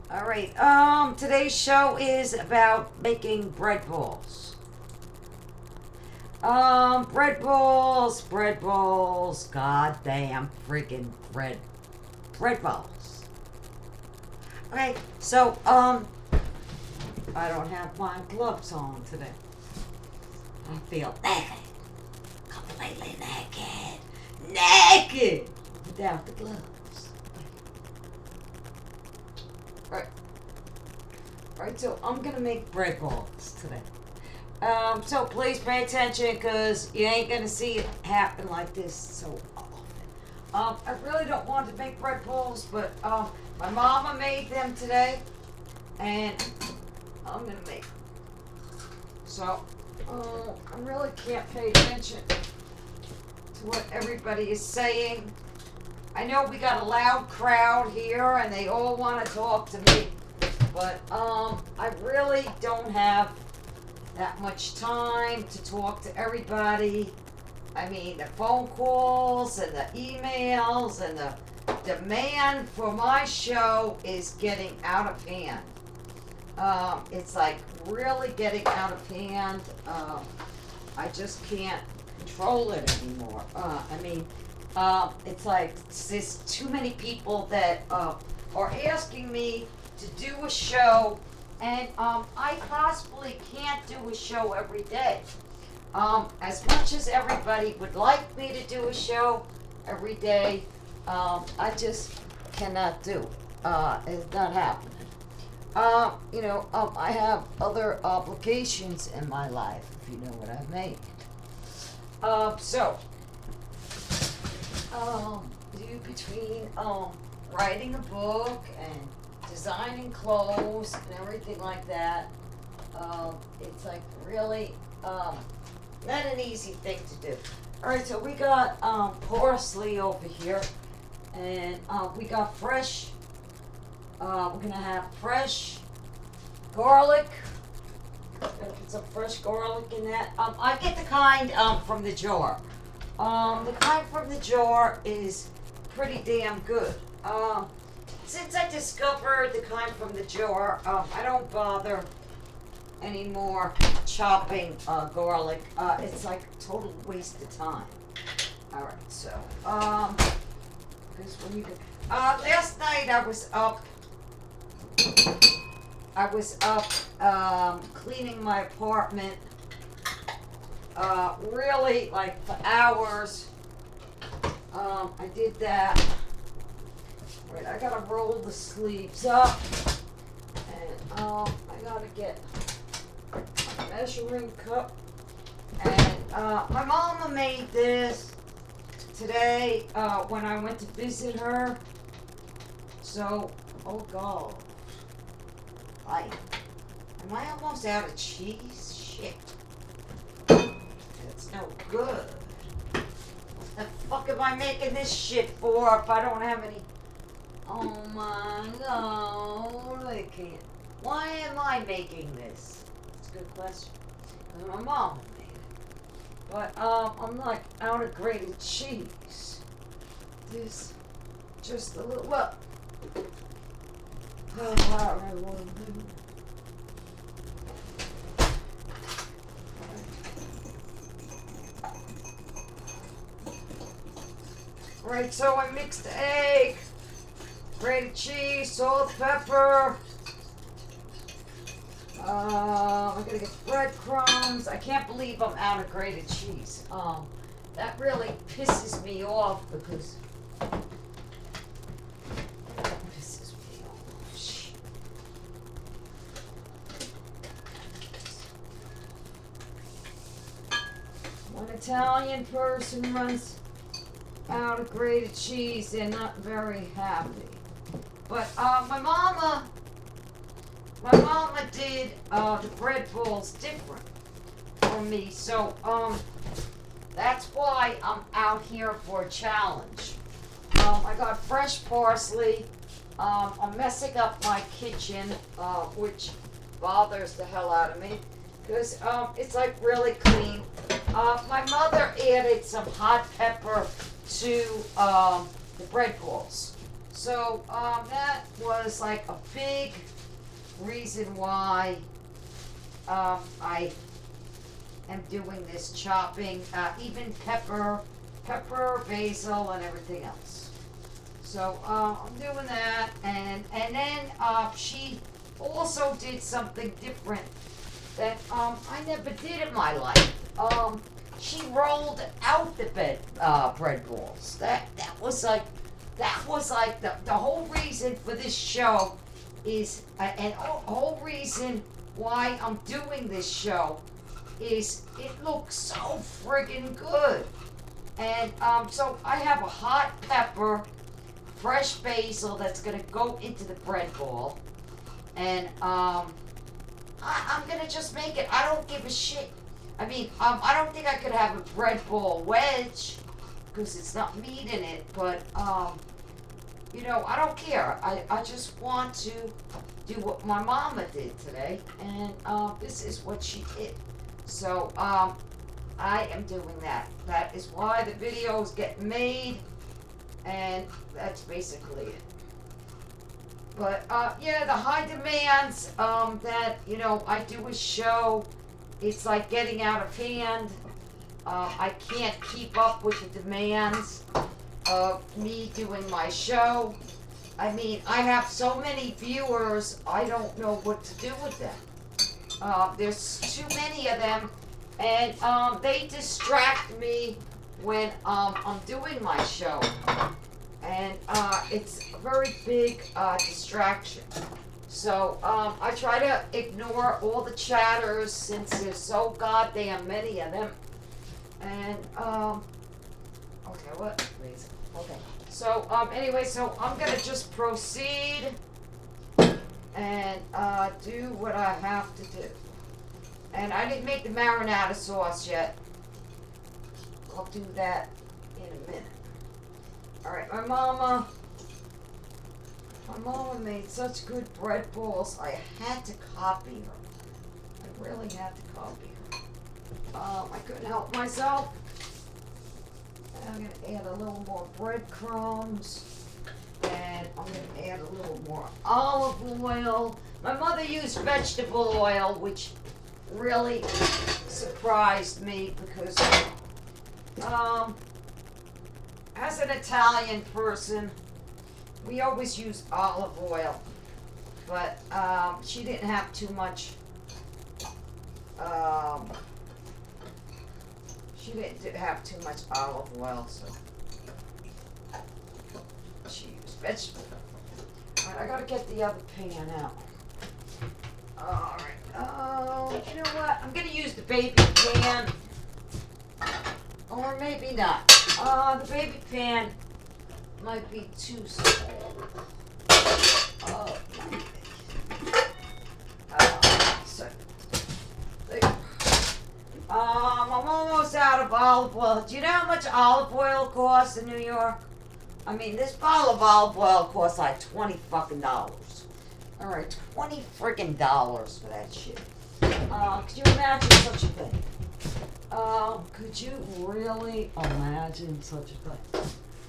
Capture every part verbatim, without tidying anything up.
All right. Um, today's show is about making bread balls. Um, bread balls, bread balls, goddamn freaking bread, bread balls. Okay, so um, I don't have my gloves on today. I feel naked, completely naked, naked without the gloves. Right. Right, so I'm gonna make bread balls today. Um, so please pay attention because you ain't gonna see it happen like this so often. Um, I really don't want to make bread balls, but um, my mama made them today, and I'm gonna make them. So, uh, I really can't pay attention to what everybody is saying. I know we got a loud crowd here, and they all want to talk to me, but um, I really don't have that much time to talk to everybody. I mean, the phone calls and the emails and the demand for my show is getting out of hand. Um, it's like really getting out of hand. Um, I just can't control it anymore. Uh, I mean, uh, it's like there's too many people that uh, are asking me to do a show. And um, I possibly can't do a show every day. Um, as much as everybody would like me to do a show every day, um, I just cannot do it. Uh, it's not happening. Uh, you know, um, I have other obligations in my life, if you know what I mean. Uh, so, um, do between um, writing a book and designing clothes and everything like that, um, it's like really um, not an easy thing to do. Alright, so we got um, parsley over here, and uh, we got fresh, uh, we're gonna have fresh garlic. Gotta put some fresh garlic in that. Um, I get the kind um, from the jar. Um, the kind from the jar is pretty damn good. Um, Since I discovered the kind from the jar, um, I don't bother anymore chopping uh, garlic. Uh, it's like a total waste of time. All right, so um, this one you can. Uh, last night I was up. I was up um, cleaning my apartment. Uh, really, like for hours. Um, I did that. Wait, I gotta roll the sleeves up, and um, I gotta get a measuring cup. And uh, my mama made this today uh, when I went to visit her. So, oh god, I am I almost out of cheese? Shit, that's no good. What the fuck am I making this shit for if I don't have any? Oh my god, I can't. Why am I making this? It's a good question. Because my mom made it. But, um, I'm like out of grated cheese. This, just a little, well. Oh, I don't really want to do. Right, so I mixed the egg. Grated cheese, salt, pepper. Uh, I'm gonna get breadcrumbs. I can't believe I'm out of grated cheese. Um, that really pisses me off because that pisses me off. Shit. One Italian person runs out of grated cheese, they're not very happy. But uh, my mama, my mama did uh, the bread balls different for me, so um, that's why I'm out here for a challenge. Um, I got fresh parsley. Um, I'm messing up my kitchen, uh, which bothers the hell out of me, because um, it's like really clean. Uh, my mother added some hot pepper to um, the bread balls. So, um, that was like a big reason why, um, I am doing this chopping, uh, even pepper, pepper, basil, and everything else. So, uh, I'm doing that, and, and then, uh, she also did something different that, um, I never did in my life. Um, she rolled out the bed, uh, bread balls. That, that was like, that was like the, the whole reason for this show is, uh, and the whole reason why I'm doing this show is it looks so friggin' good. And, um, so I have a hot pepper, fresh basil that's gonna go into the bread ball. And, um, I, I'm gonna just make it. I don't give a shit. I mean, um, I don't think I could have a bread ball wedge because it's not meat in it, but, um, you know, I don't care. I, I just want to do what my mama did today, and, uh, this is what she did. So, um, I am doing that. That is why the videos get made, and that's basically it. But, uh, yeah, the high demands, um, that, you know, I do a show, it's like getting out of hand. Uh, I can't keep up with the demands of me doing my show. I mean, I have so many viewers, I don't know what to do with them. Uh, there's too many of them, and, um, they distract me when, um, I'm doing my show. And, uh, it's a very big, uh, distraction. So, um, I try to ignore all the chatters since there's so goddamn many of them. And, um, okay, what? Please. Okay. So, um, anyway, so I'm gonna just proceed and, uh, do what I have to do. And I didn't make the marinara sauce yet. I'll do that in a minute. Alright, my mama, my mama made such good bread balls, I had to copy her. I really had to copy her. Um, I couldn't help myself. And I'm gonna add a little more breadcrumbs. And I'm gonna add a little more olive oil. My mother used vegetable oil, which really surprised me because, um, as an Italian person, we always use olive oil, but, um, she didn't have too much, um, she didn't have too much olive oil, so she used vegetable. Alright, I gotta get the other pan out. Alright, oh, you know what, I'm gonna use the baby pan, or maybe not. Uh, the baby pan might be too small. Oh, uh, so, there. Um, I'm almost out of olive oil. Do you know how much olive oil costs in New York? I mean, this bottle of olive oil costs like twenty fucking dollars. Alright, twenty freaking dollars for that shit. Uh, could you imagine such a thing? Uh, could you really imagine such a thing?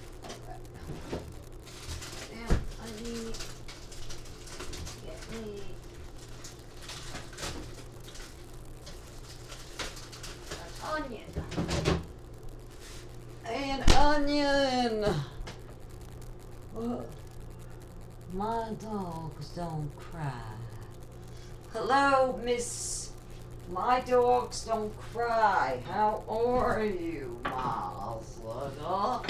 And I need, get me an onion. An onion. Oh, my dogs don't cry. Hello, Miss. My dogs don't cry. How are you, Martha?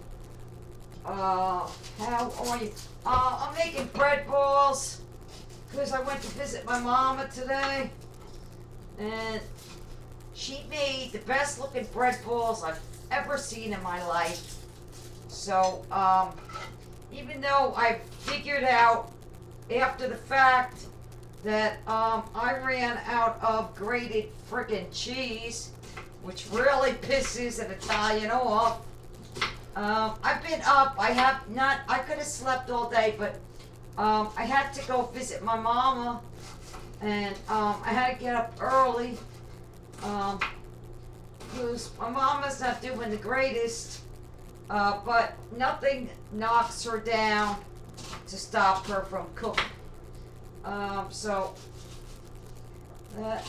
Uh, how are you? Uh, I'm making bread balls because I went to visit my mama today, and she made the best looking bread balls I've ever seen in my life. So, um, even though I figured out after the fact that, um, I ran out of grated frickin' cheese, which really pisses an Italian off. Um, I've been up, I have not, I could have slept all day, but, um, I had to go visit my mama, and, um, I had to get up early, um, because my mama's not doing the greatest, uh, but nothing knocks her down to stop her from cooking. Um, so that.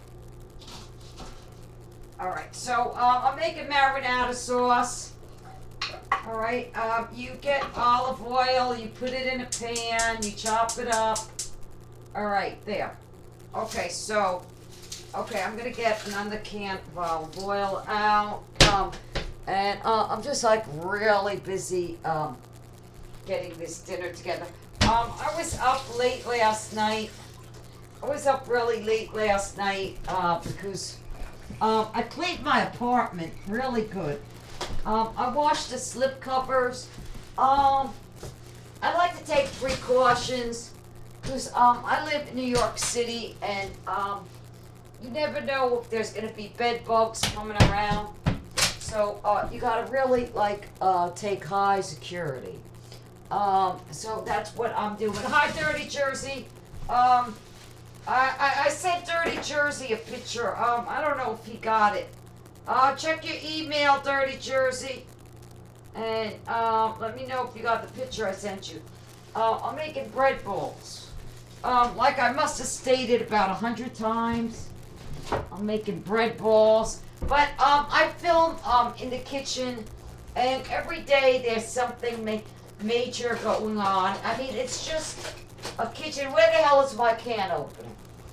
All right. So um, I'm making marinara sauce. All right. Um, you get olive oil. You put it in a pan. You chop it up. All right. There. Okay. So. Okay. I'm gonna get another can of olive oil out. Um, and uh, I'm just like really busy. Um, getting this dinner together. Um, I was up late last night. I was up really late last night uh, because um, I cleaned my apartment really good. Um, I washed the slip covers. Um, I like to take precautions because um, I live in New York City and um, you never know if there's going to be bed bugs coming around. So uh, you got to really like uh, take high security. Um, so that's what I'm doing. Hi, Dirty Jersey. Um, I, I, I sent Dirty Jersey a picture. Um, I don't know if he got it. Uh, check your email, Dirty Jersey. And, um, let me know if you got the picture I sent you. Uh, I'm making bread balls. Um, like I must have stated about a hundred times. I'm making bread balls. But, um, I film, um, in the kitchen. And every day there's something ma major going on. I mean, it's just a kitchen. Where the hell is my can opener?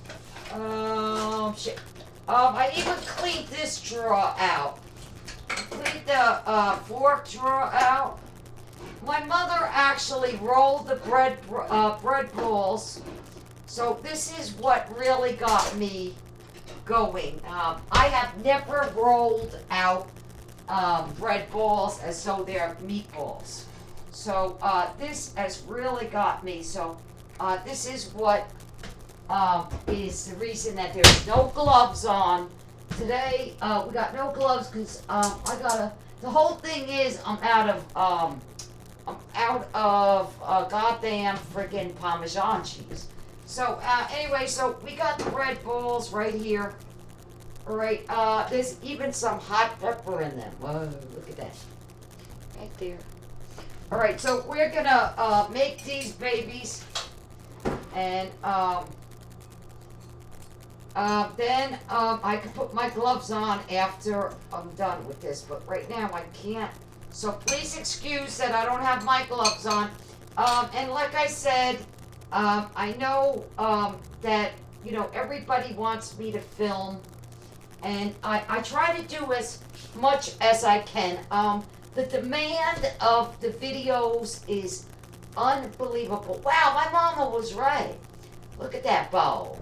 Um, shit. Um, I even cleaned this drawer out. Cleaned the uh, fork drawer out. My mother actually rolled the bread uh, bread balls. So this is what really got me going. Um, I have never rolled out um, bread balls as though they're meatballs. So uh, this has really got me. So uh, this is what um, is the reason that there's no gloves on today. Uh, we got no gloves because um, I gotta. The whole thing is I'm out of um, I'm out of uh, goddamn friggin' Parmesan cheese. So uh, anyway, so we got the bread balls right here. All right. Uh, there's even some hot pepper in them. Whoa! Look at that. Right there. All right, so we're gonna uh, make these babies, and um, uh, then um, I can put my gloves on after I'm done with this. But right now I can't. So please excuse that I don't have my gloves on. Um, and like I said, um, I know um, that you know everybody wants me to film, and I, I try to do as much as I can. Um, The demand of the videos is unbelievable. Wow, my mama was right. Look at that bowl.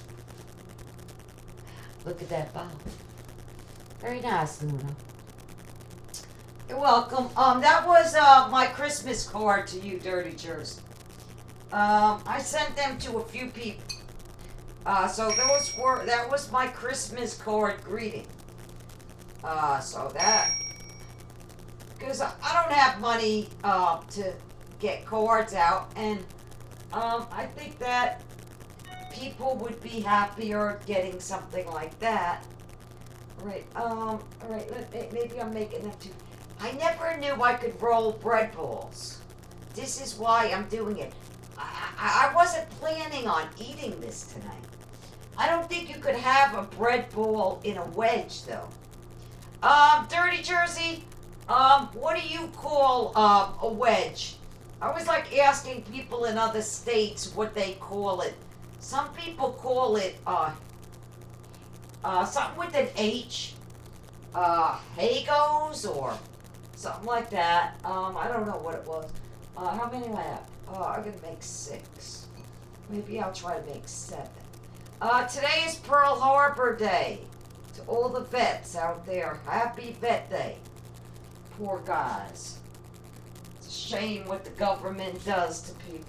Look at that bowl. Very nice, Luna. You're welcome. Um, that was uh, my Christmas card to you, Dirty Jersey. Um, I sent them to a few people. Uh, so those were that was my Christmas card greeting. Uh, so that. Because I don't have money uh, to get cards out, and um, I think that people would be happier getting something like that. All right, um, all right, maybe I'm making them too. I never knew I could roll bread balls. This is why I'm doing it. I, I, I wasn't planning on eating this tonight. I don't think you could have a bread ball in a wedge, though. Um, Dirty Jersey. Um, what do you call uh, a wedge? I was like asking people in other states what they call it. Some people call it uh, uh, something with an H, uh, Hagos or something like that. Um, I don't know what it was. Uh, how many do I have? Oh, I'm gonna make six. Maybe I'll try to make seven. Uh, today is Pearl Harbor Day. To all the vets out there, happy Vet Day. Poor guys. It's a shame what the government does to people.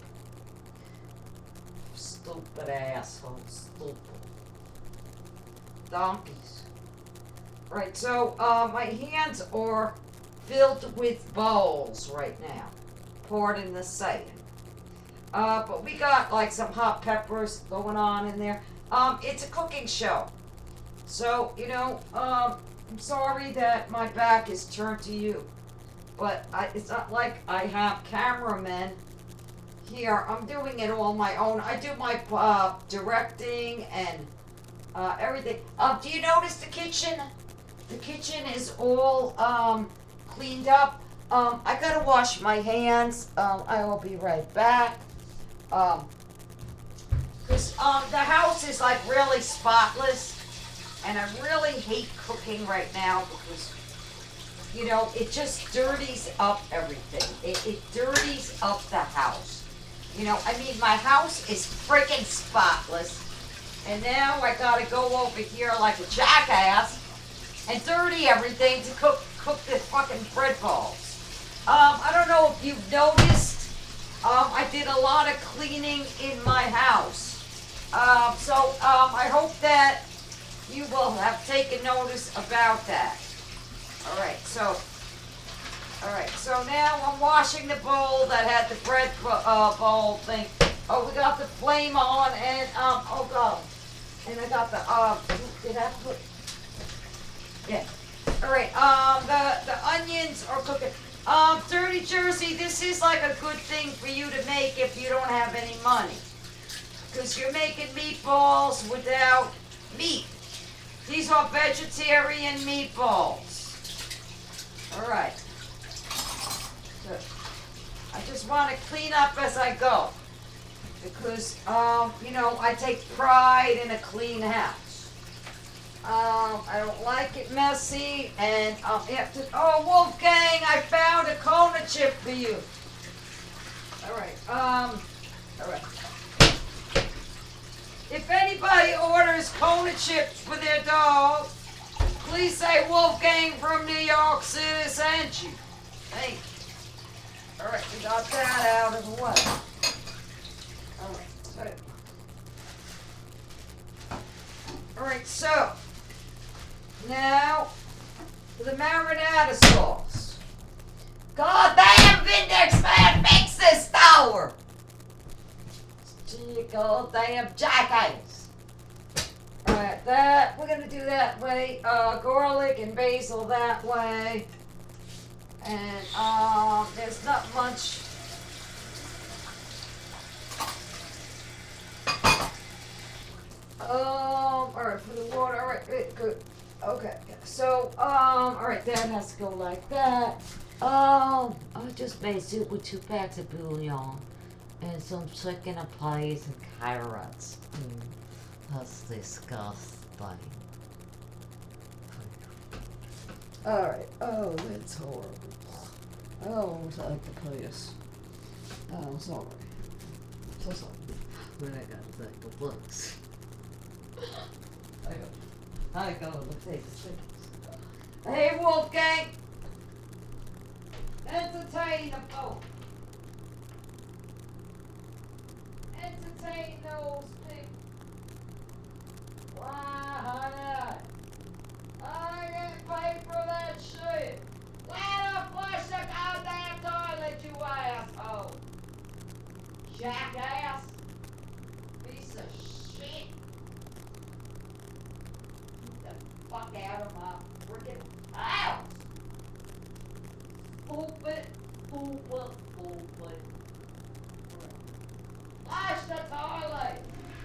Stupid assholes. Stupid. Donkeys. Right, so uh, my hands are filled with bowls right now. Pardon the saying. Uh, but we got like some hot peppers going on in there. Um, it's a cooking show. So, you know, um, I'm sorry that my back is turned to you, but I, it's not like I have cameramen here, I'm doing it all on my own. I do my uh, directing and uh, everything. Um, do you notice the kitchen? The kitchen is all um, cleaned up. Um, I gotta wash my hands. Um, I will be right back. Um, cause um, the house is like really spotless, and I really hate cooking right now because, you know, it just dirties up everything. It, it dirties up the house. You know, I mean, my house is freaking spotless, and now I gotta go over here like a jackass and dirty everything to cook cook the fucking bread balls. Um, I don't know if you've noticed, um, I did a lot of cleaning in my house. Um, so um, I hope that you will have taken notice about that. All right, so, all right, so now I'm washing the bowl that had the bread uh, bowl thing. Oh, we got the flame on, and um, oh god, and I got the uh, did I put? Yeah. All right. Um, the the onions are cooking. Um, Dirty Jersey, this is like a good thing for you to make if you don't have any money, because you're making meatballs without meat. These are vegetarian meatballs. All right. Good. I just want to clean up as I go, because um, you know, I take pride in a clean house. Um, I don't like it messy, and um, after, oh, Wolfgang, I found a Kona chip for you. All right, um, all right. If anybody orders Kona chips for their dog, please say Wolfgang from New York City sent you. Thank you. All right, we got that out of the way. All right, so. All right, so. Now, for the marinara sauce. God damn, Vindex, man, fix this tower! Gee, god damn jackass. Alright, that, we're gonna do that way. Uh, garlic and basil that way. And, um, there's not much. Um, alright, for the water, alright, good. Okay, so, um, alright, that has to go like that. Um, I just made soup with two packs of bouillon and some chicken and pies and carrots. Mm, that's disgusting. Alright, oh, that's horrible. Oh, it's like the place. Oh, sorry. So sorry. But I gotta thank the books. I go. I go and take the things. Hey, Wolfgang! Entertain the folk. Entertain those people. Why, honey? I get paid for that shit. Let her flush the goddamn toilet, you asshole. Jackass. Piece of shit. Fuck out of my freaking house! Stupid, stupid, stupid. Flush the toilet!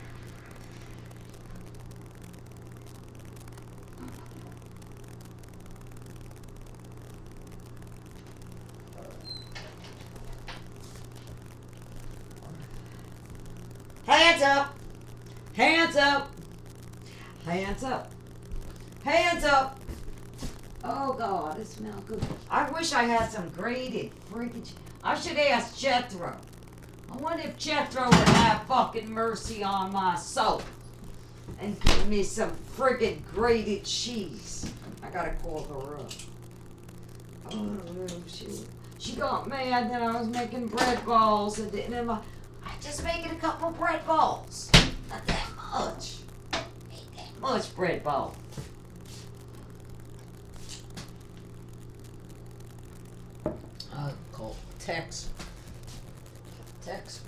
Hands up! Hands up! Hands up! Hands up! Oh God, it smells good. I wish I had some grated freaking. I should ask Jethro. I wonder if Jethro would have fucking mercy on my soul and give me some friggin' grated cheese. I gotta call her up. Oh shoot. She got mad that I was making bread balls and then I just making a couple bread balls. Not that much. Ain't that much bread ball. Uh, call Tex. Tex.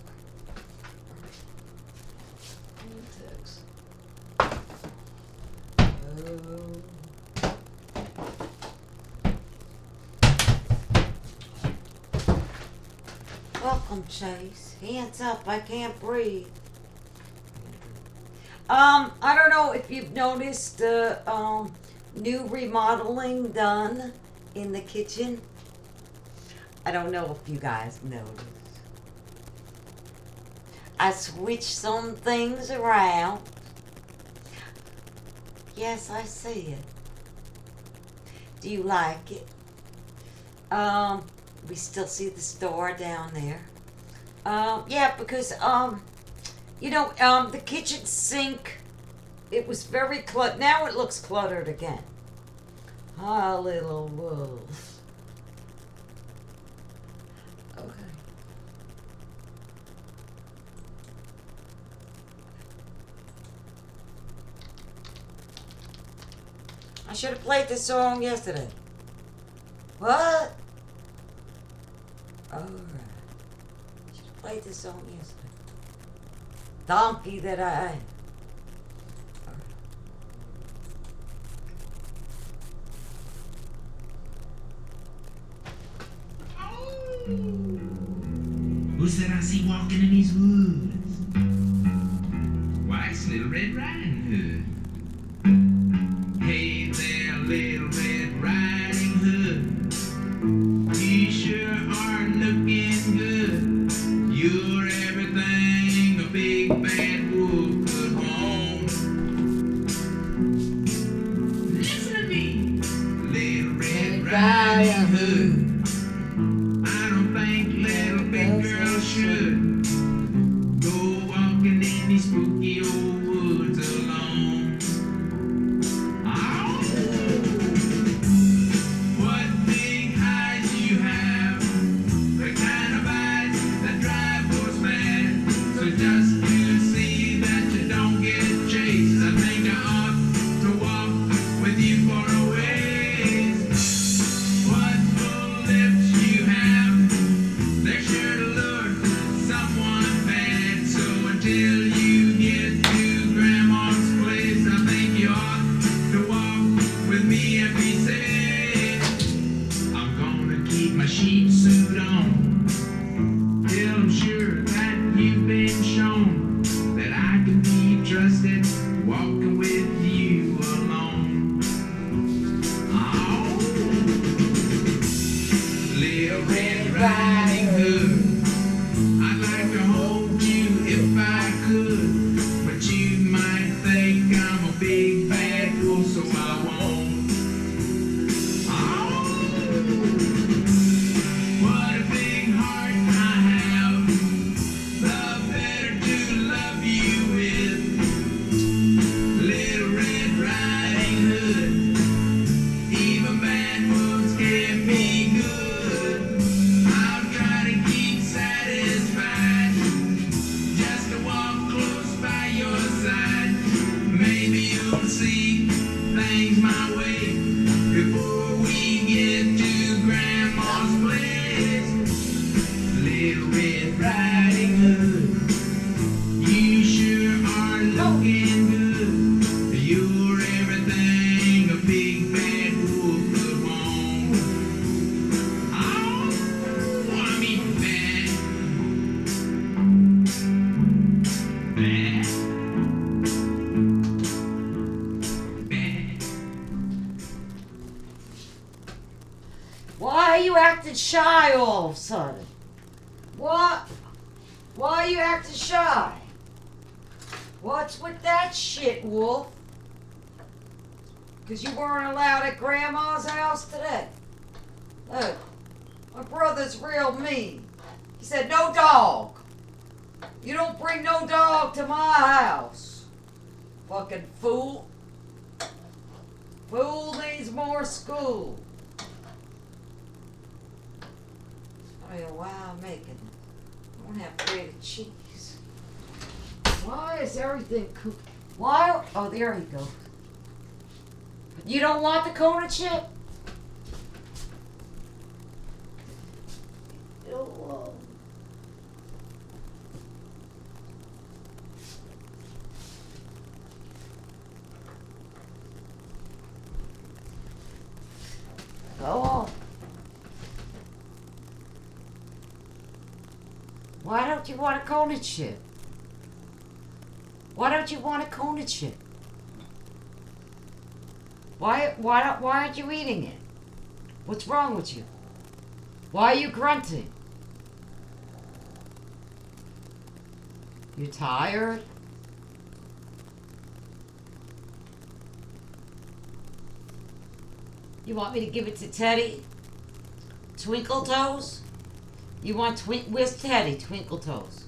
Tex. Oh. Well, welcome, Chase. Hands up, I can't breathe. Um, I don't know if you've noticed the uh, um, new remodeling done in the kitchen. I don't know if you guys noticed. I switched some things around. Yes, I see it. Do you like it? Um, we still see the store down there. Um, yeah, because, um, you know, um, the kitchen sink, it was very cluttered. Now it looks cluttered again. Ah, little wolf. Okay. I should have played this song yesterday. What? Alright. Should have played this song yesterday. Donkey that I am. Who's that I see walking in these woods? Why, it's Little Red Riding Hood. Hey there, Little Red Riding Hood. You sure are looking good. You're everything a big bad wolf could want. Listen to me, Little Red Riding Hood. I don't think little big girls should go walking in these spooky old woods alone. Oh, what big eyes you have, the kind of eyes that drive boys mad. So just to see that you don't get chased, I think I ought to walk with you for a ways. What full lips you have, they're sure to lure someone bad. So until you get to Grandma's place, I think you ought to walk with me and be safe. I'm gonna keep my sheep suit on till I'm sure that you've been shown that I can be trusted walking with you alone. Oh, Little Red Riding Hood, I'd like to hold you if I could, but you might think I'm a big bad wolf, so I won't. Oh, what a big heart I have, the better to love you with. Little Red Riding Hood, even bad wolves can be good. I'll try to keep satisfied, just to walk close by your side. Maybe you'll see things my way before we get to Grandma's place. Little Red Riding Hood, you sure are looking good. You're everything a big bad wolf could want. Oh, I mean bad. Bad. Bad. Why are you acting shy all of a sudden? What? Why are you acting shy? What's with that shit, Wolf? Because you weren't allowed at Grandma's house today. Look, my brother's real mean. He said, no dog. You don't bring no dog to my house. Fucking fool. Fool needs more school. I don't know why I'm making it. I don't have grated cheese. Why is everything cooked? Why? Oh, there he goes. You don't want the Kona chip? Ew. Go on. don't you want a Kona chip? Why don't you want a Kona chip? Why, why, don't- why aren't you eating it? What's wrong with you? Why are you grunting? You tired? You want me to give it to Teddy? Twinkle Toes? You want twink? Where's Teddy? Twinkle Toes.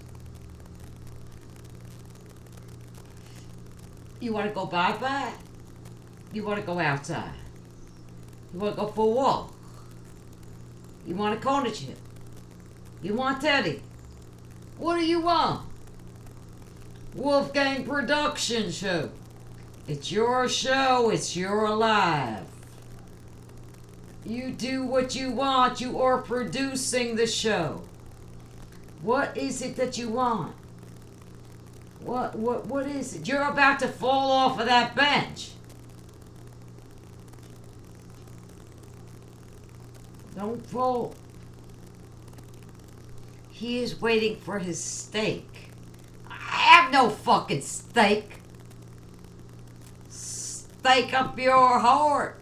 You want to go bye-bye? You want to go outside? You want to go for a walk? You want a Kona chip? You want Teddy? What do you want? Wolfgang Production Show. It's your show. It's your life. You do what you want. You are producing the show. What is it that you want? What, what, what is it? You're about to fall off of that bench. Don't fall. He is waiting for his steak. I have no fucking steak. Steak up your heart.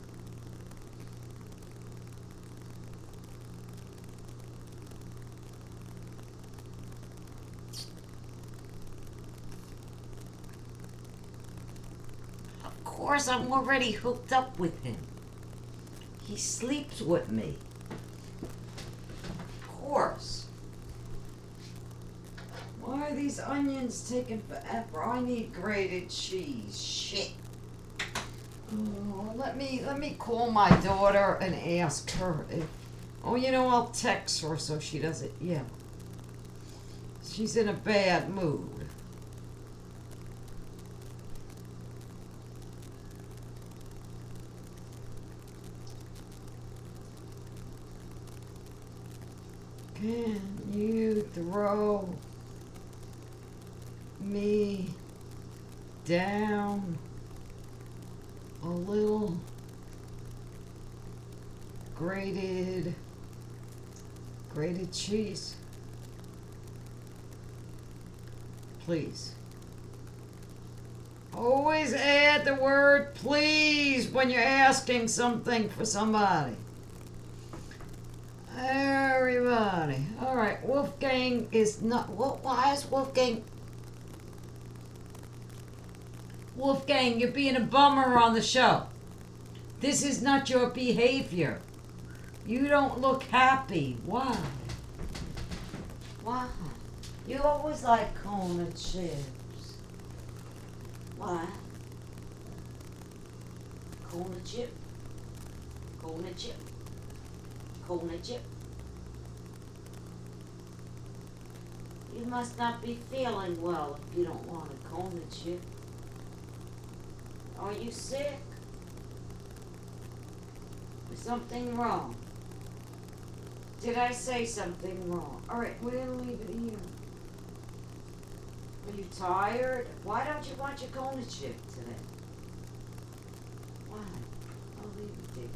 Of course, I'm already hooked up with him. He sleeps with me. Of course. Why are these onions taking forever? I need grated cheese. Shit. Oh, let me let me call my daughter and ask her if. Oh, you know, I'll text her so she doesn't. Yeah. She's in a bad mood. Can you throw me down a little grated grated cheese, please? Always add the word please when you're asking something for somebody. Everybody. Alright, Wolfgang is not. What? Why is Wolfgang? Wolfgang, you're being a bummer on the show. This is not your behavior. You don't look happy. Why? Why? You always like Kona chips. Why? Kona chip? Kona chip? Kona chip? You must not be feeling well if you don't want a Kona chip. Are you sick? Is something wrong? Did I say something wrong? Alright, we're gonna leave it here. Are you tired? Why don't you want your Kona chip today? Why? I'll leave it there.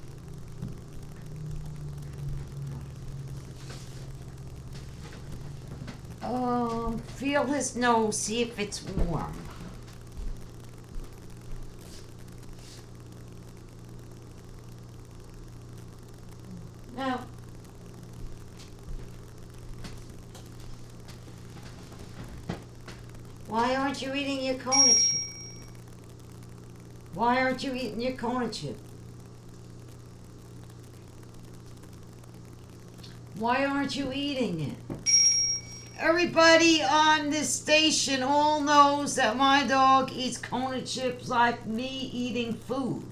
Um, feel his nose, see if it's warm. No. Why aren't you eating your Kona chip? Why aren't you eating your Kona chip? Why aren't you eating it? Everybody on this station all knows that my dog eats Kona chips like me eating food.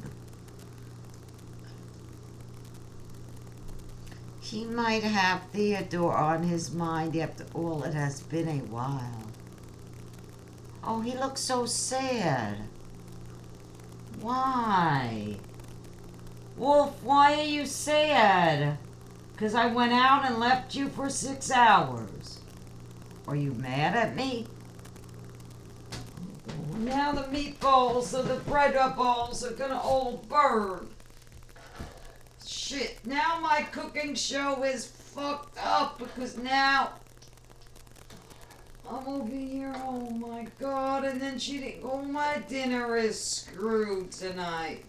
He might have Theodore on his mind after all. It has been a while. Oh, he looks so sad. Why? Wolf, why are you sad? Because I went out and left you for six hours. Are you mad at me? Now the meatballs or the bread balls are gonna all burn. Shit, now my cooking show is fucked up because now come over here. Oh my god. And then she didn't go, my dinner is screwed tonight.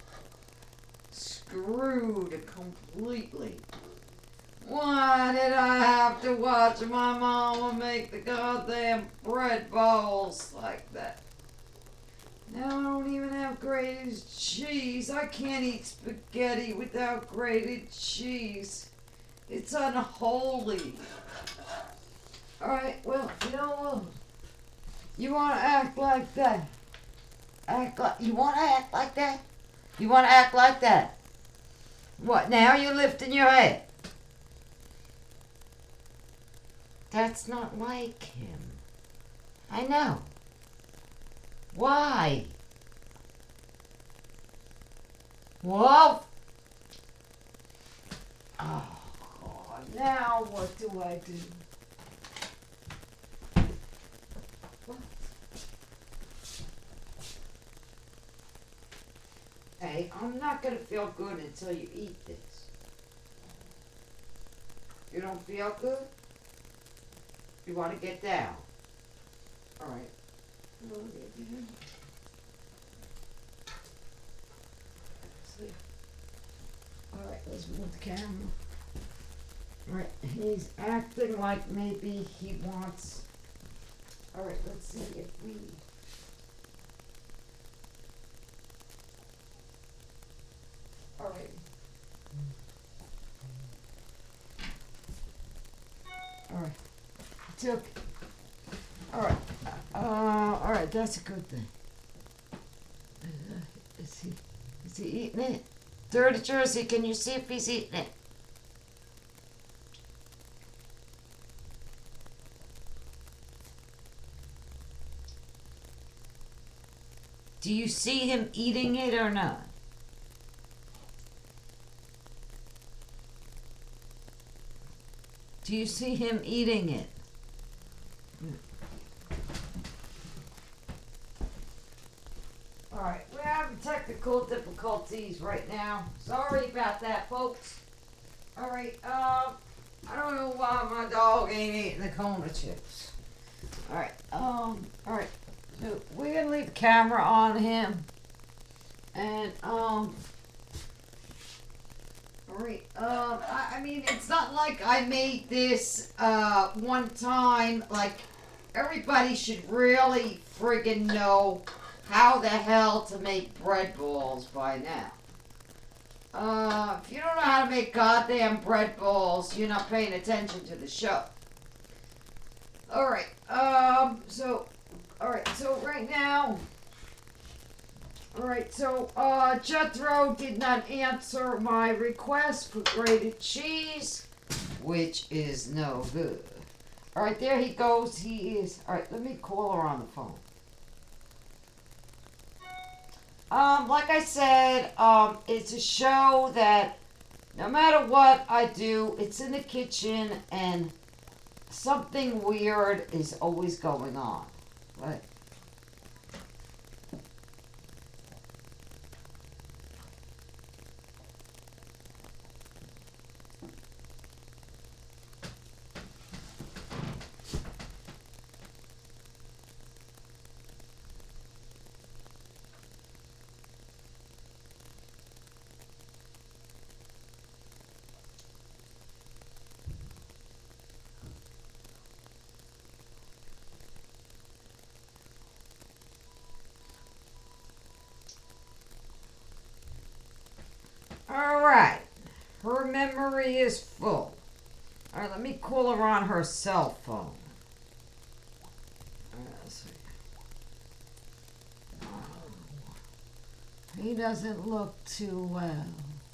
Screwed completely. Why did I have to watch my mama make the goddamn bread balls like that? Now I don't even have grated cheese. I can't eat spaghetti without grated cheese. It's unholy. Alright, well, you know what? You want to act like that? Act like, you want to act like that? You want to act like that? What, now you're lifting your head? That's not like him. I know. Why? Whoa! Oh, God. Now what do I do? What? Hey, I'm not gonna feel good until you eat this. You don't feel good? You want to get down? All right. All right, let's move the camera. All right, he's acting like maybe he wants. All right, let's see if we. All right. All right. Took. All right. Uh, all right. That's a good thing. Uh, is he? Is he eating it? Dirty Jersey. Can you see if he's eating it? Do you see him eating it or not? Do you see him eating it? Alright, we're having technical difficulties right now. Sorry about that, folks. Alright, uh, I don't know why my dog ain't eating the Kona chips. Alright, um, alright. So we're gonna leave the camera on him. And, um, alright, um, I, I mean, it's not like I made this, uh, one time. Like, everybody should really friggin' know how the hell to make bread balls by now. Uh, if you don't know how to make goddamn bread balls, you're not paying attention to the show. Alright, um, so, alright, so right now, alright, so, uh, Jethro did not answer my request for grated cheese, which is no good. Alright, there he goes, he is, alright, let me call her on the phone. Um, like I said, um, it's a show that no matter what I do, it's in the kitchen and something weird is always going on, right? Alright, her memory is full. Alright, let me call her on her cell phone. Let's see. Oh, he doesn't look too well.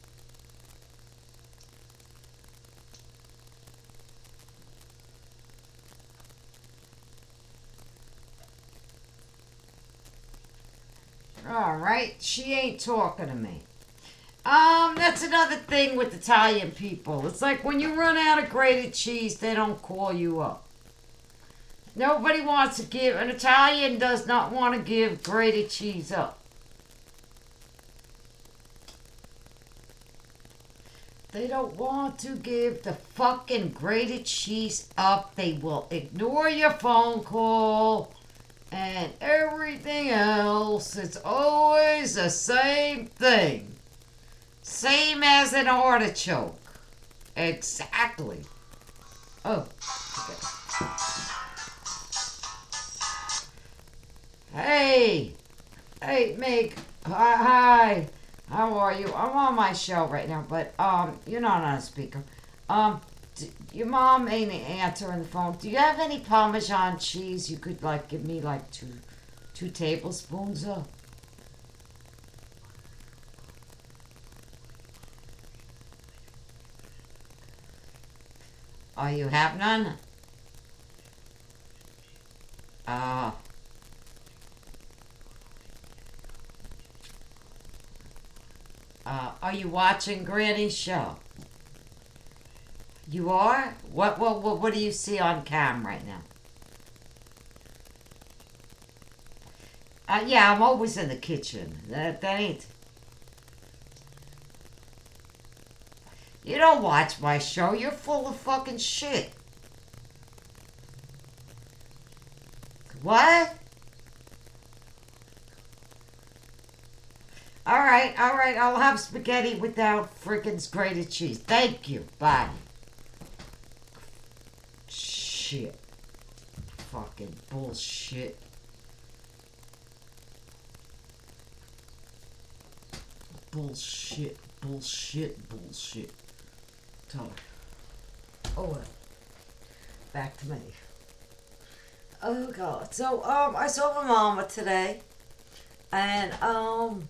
Alright, she ain't talking to me. Um, that's another thing with Italian people. It's like when you run out of grated cheese, they don't call you up. Nobody wants to give, an Italian does not want to give grated cheese up. They don't want to give the fucking grated cheese up. They will ignore your phone call and everything else. It's always the same thing. Same as an artichoke. Exactly. Oh, okay. Hey. Hey, Meg. Hi, hi. How are you? I'm on my show right now, but um, you're not on a speaker. Um, d- your mom ain't answering the phone. Do you have any Parmesan cheese you could like give me like two, two tablespoons of? Oh, you have none? Ah. Uh, are you watching Granny's show? You are? What, what, what, what do you see on cam right now? Uh, yeah, I'm always in the kitchen. That, that ain't... You don't watch my show. You're full of fucking shit. What? Alright, alright, I'll have spaghetti without freaking grated cheese. Thank you. Bye. Shit. Fucking bullshit. Bullshit, bullshit, bullshit. So, oh well. Back to me. Oh god. So, um, I saw my mama today. And, um...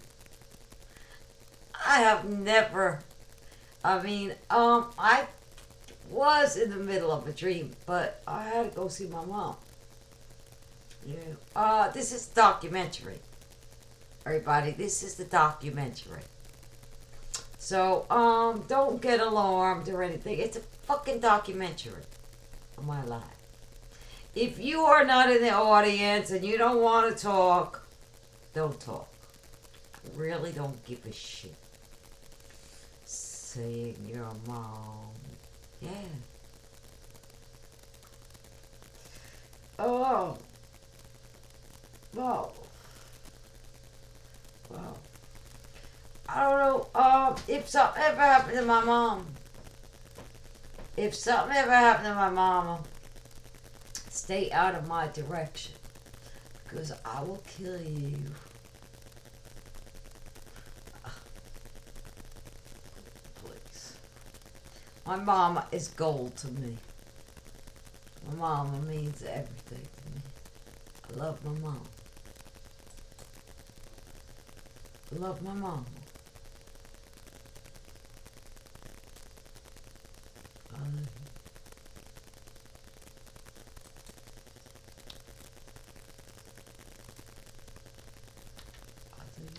I have never, I mean, um, I was in the middle of a dream, but I had to go see my mom. Yeah. Uh, this is documentary. Everybody, this is the documentary. So, um, don't get alarmed or anything. It's a fucking documentary of my life. If you are not in the audience and you don't want to talk, don't talk. Really don't give a shit. Seeing your mom. Yeah. Oh. Well. Well. I don't know. Um, if something ever happened to my mom. If something ever happened to my mama. Stay out of my direction. Because I will kill you. My mama is gold to me. My mama means everything to me. I love my mom. I love my mama. I love you. I do.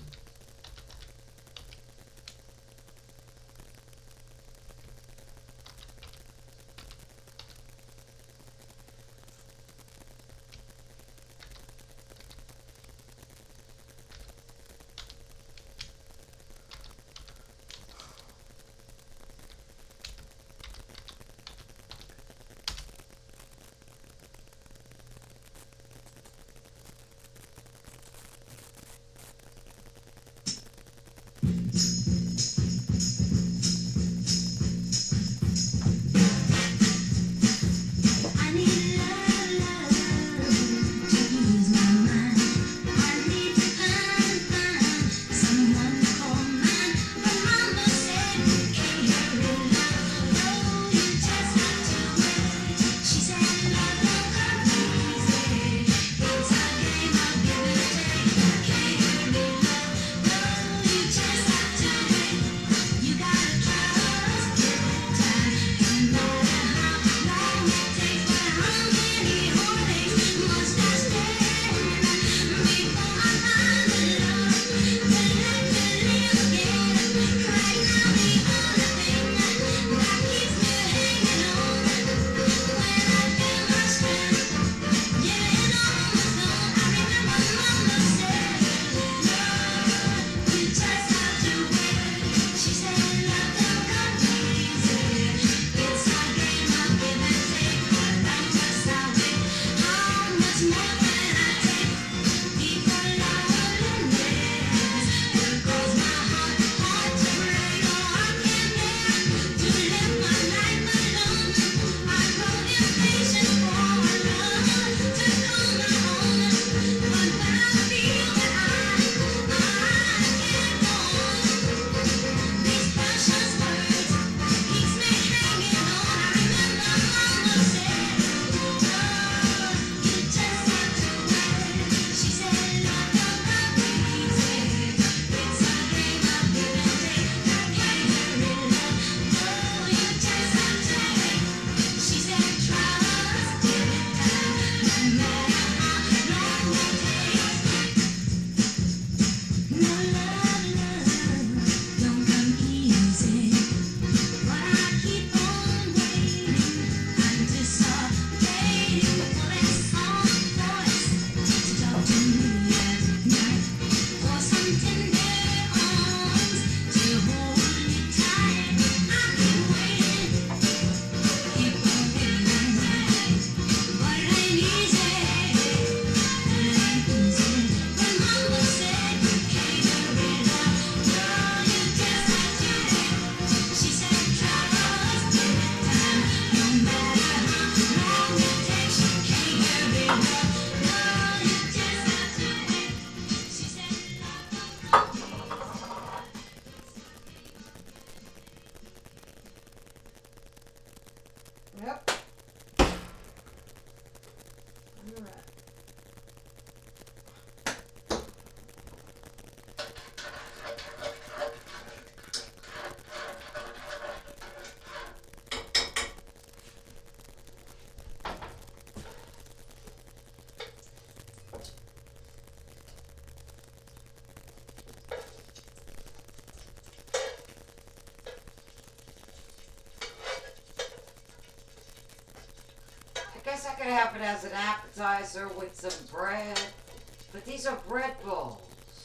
guess I could have it as an appetizer with some bread. But these are bread balls.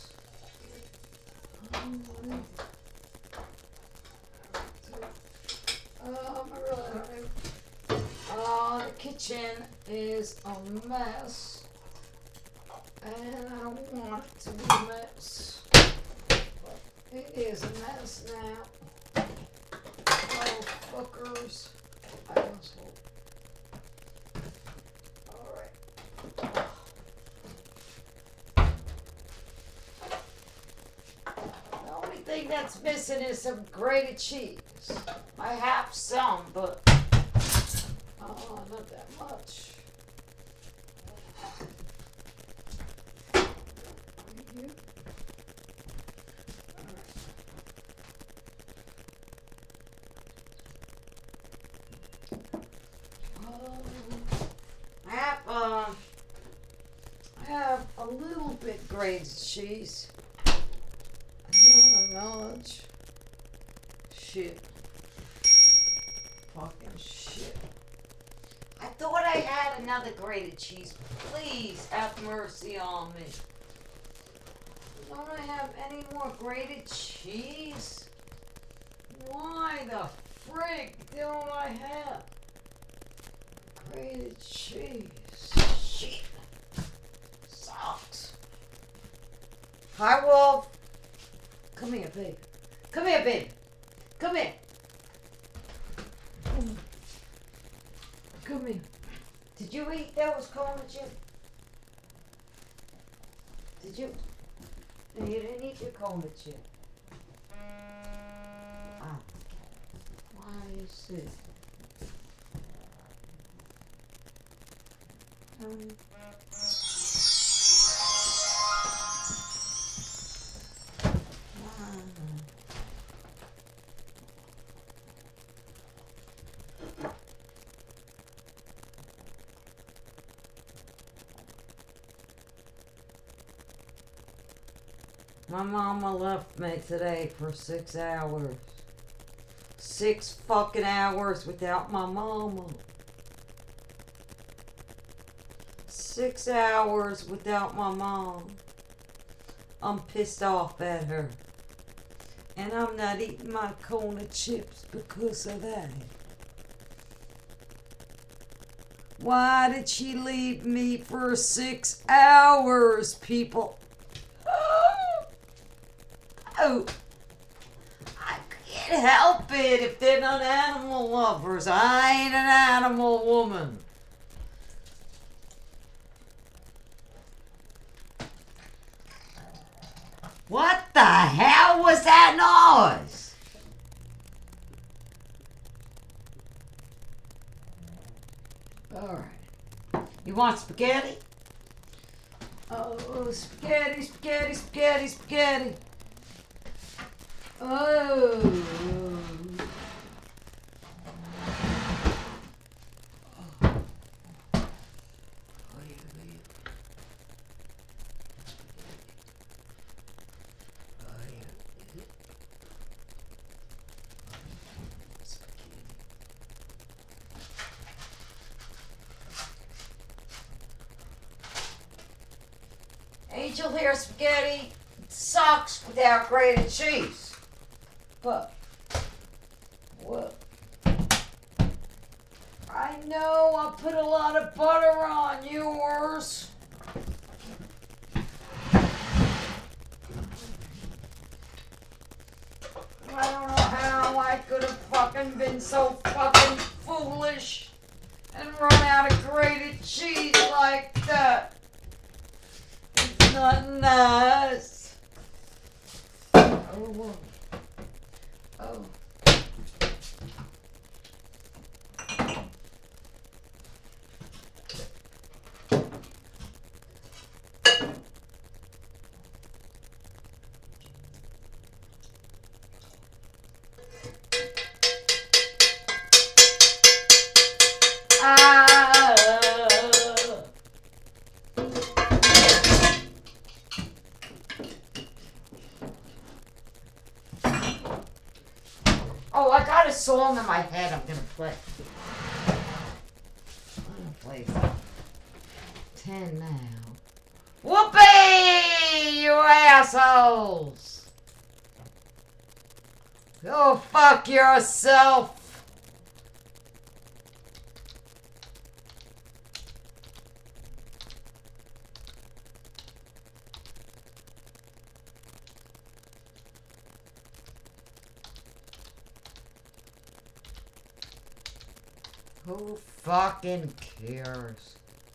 Um, I really don't know. Uh, the kitchen is a mess. And I don't want it to be a mess. But it is a mess now. Oh, fuckers. I almost hope. Alright. The only thing that's missing is some grated cheese. I have some, but oh, not that much. You? I have, um, I have a little bit grated cheese. Not much. Shit. Fucking shit. I thought I had another grated cheese. Please have mercy on me. Don't I have any more grated cheese? Why the frig don't I have grated cheese? Shit. Sucks. Hi, Wolf. Come here, babe. Come here, babe. Come here. Come here. Did you eat those corn chips? Did you? No, you didn't eat your corn chip. Ah. Why are you sick? Um. My mama left me today for six hours. Six fucking hours without my mama. Six hours without my mom. I'm pissed off at her. And I'm not eating my corn and chips because of that. Why did she leave me for six hours, people? Oh, I can't help it if they're not animal lovers. I ain't an animal woman. What the hell was that noise? All right. You want spaghetti? Oh, spaghetti, spaghetti, spaghetti, spaghetti. Oh. Angel hair spaghetti sucks without grated cheese. But, what? I know I put a lot of butter on yours. I don't know how I could have fucking been so fucking foolish and run out of grated cheese like that. It's not nice. Oh, oh. Ah. Oh, I got a song in my head I'm gonna play. I'm gonna play place. Ten now. Whoopee! You assholes! Go fuck yourself! Who fucking cares?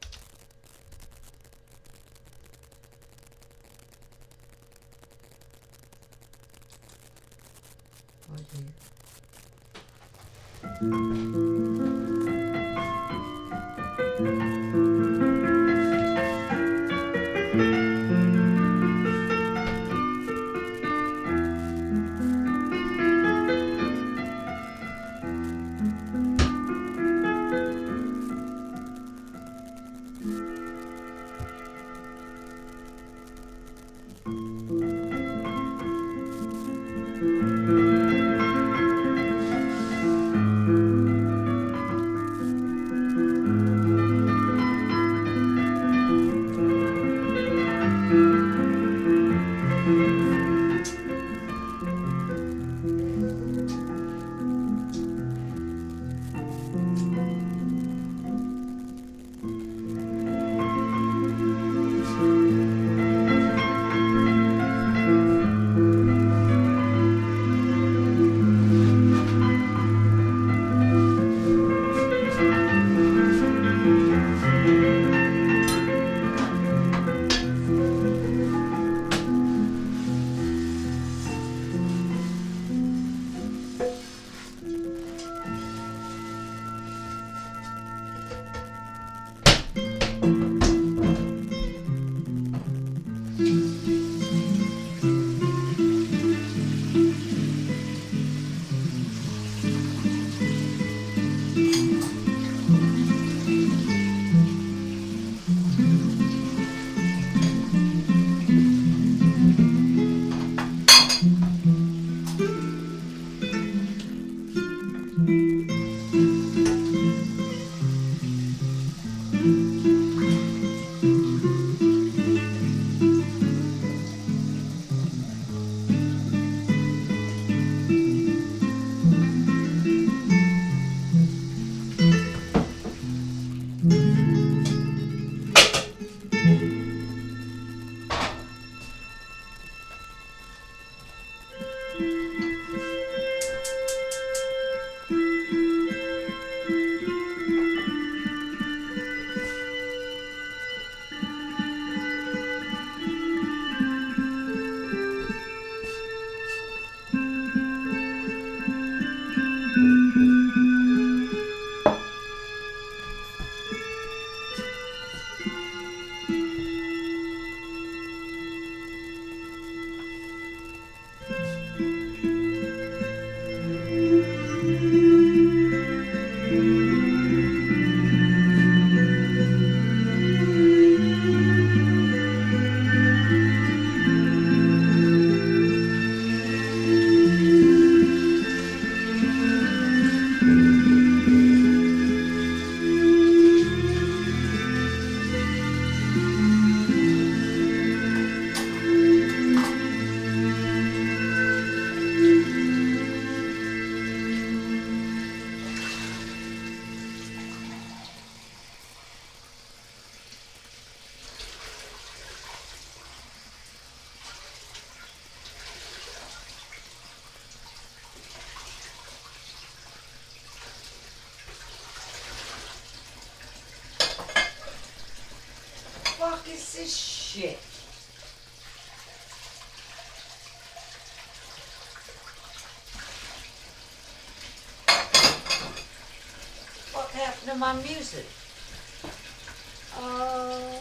Fuck is this shit? What happened to my music? Oh.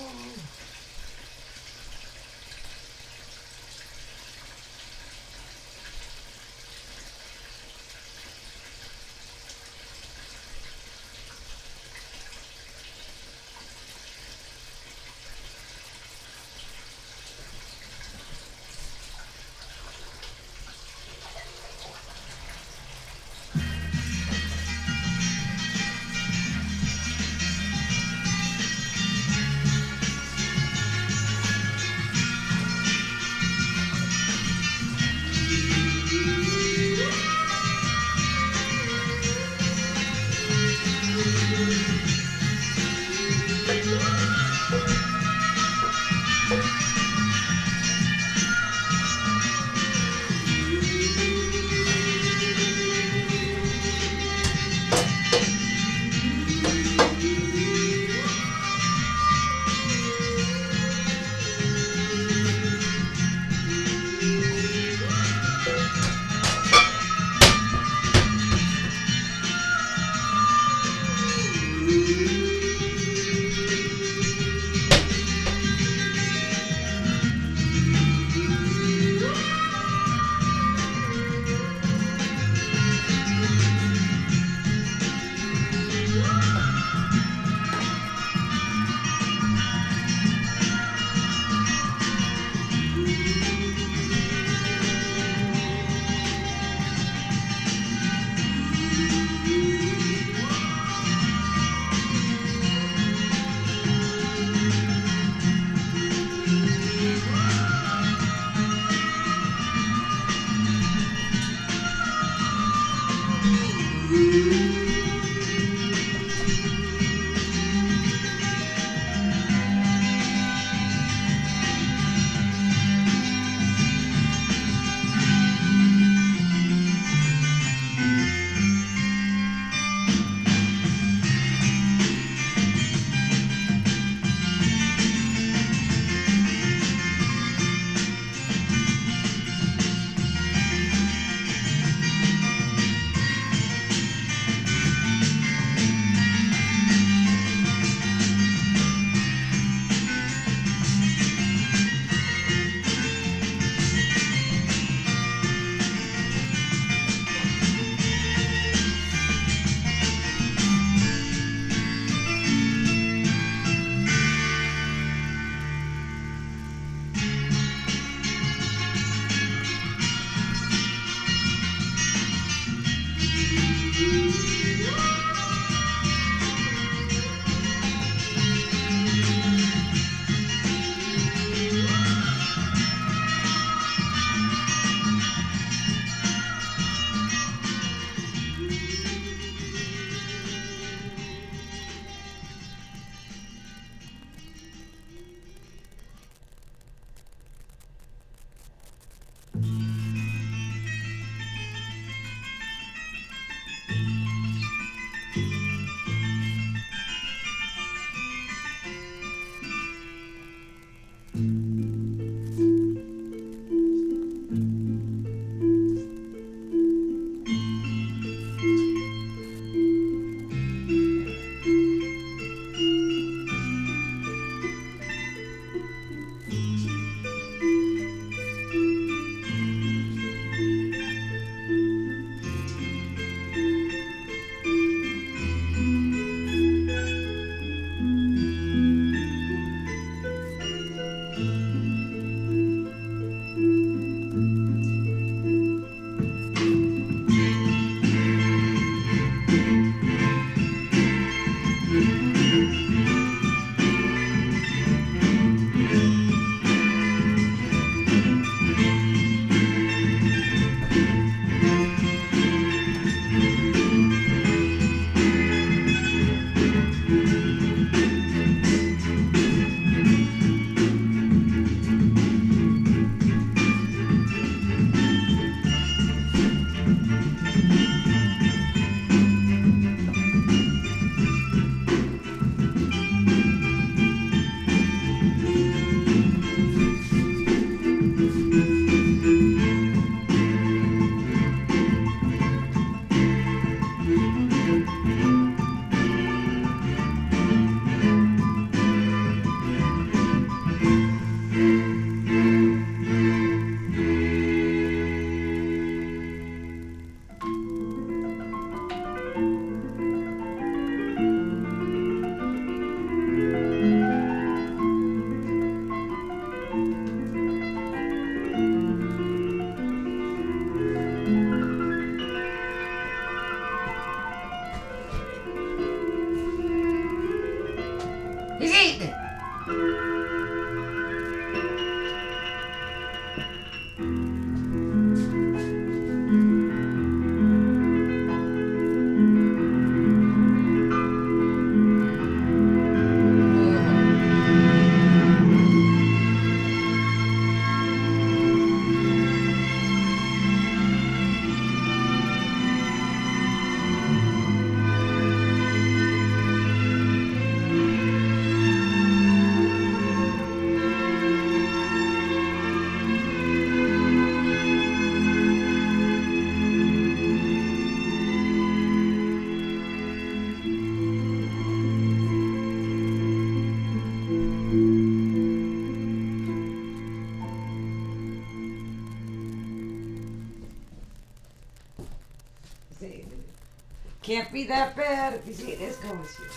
can't be that bad if you see this goes here.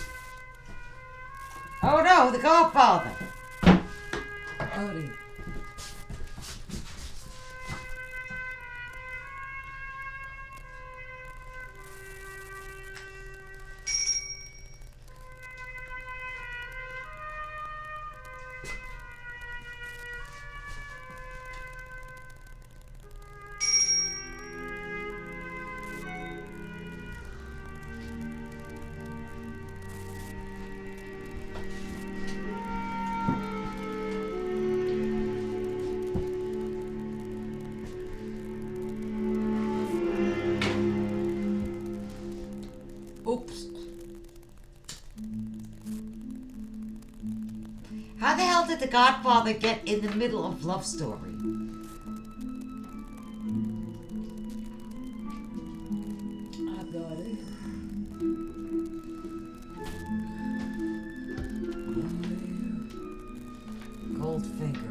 Oh no, the Godfather. Oh dear. Oops. How the hell did the Godfather get in the middle of Love Story? I got it. Goldfinger.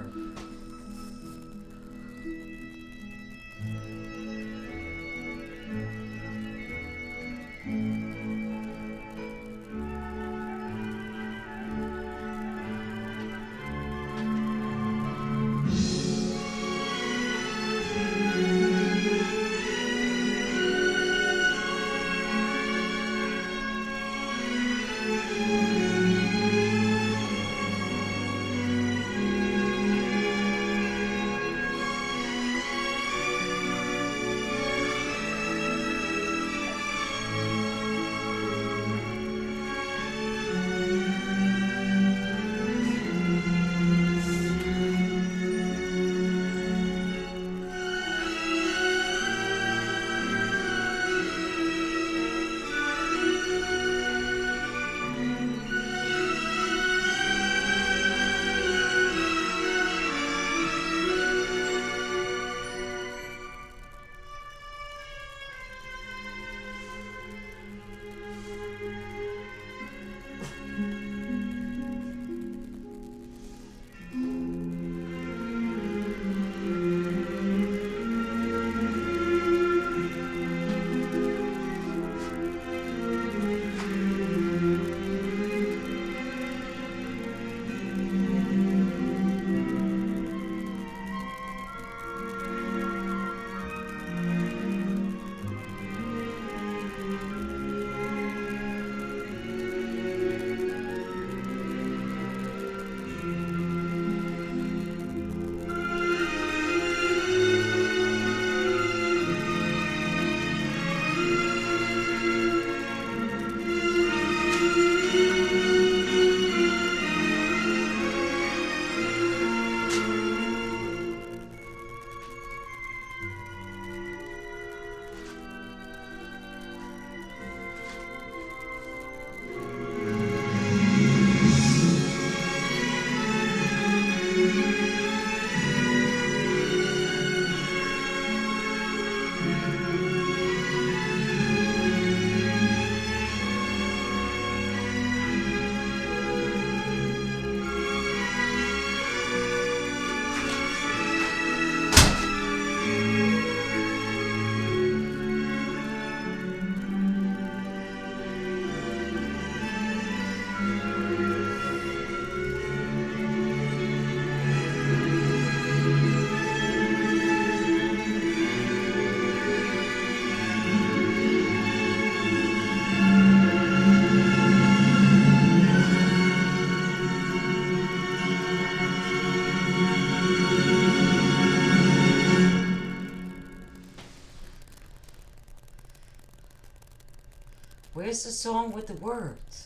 Where's the song with the words?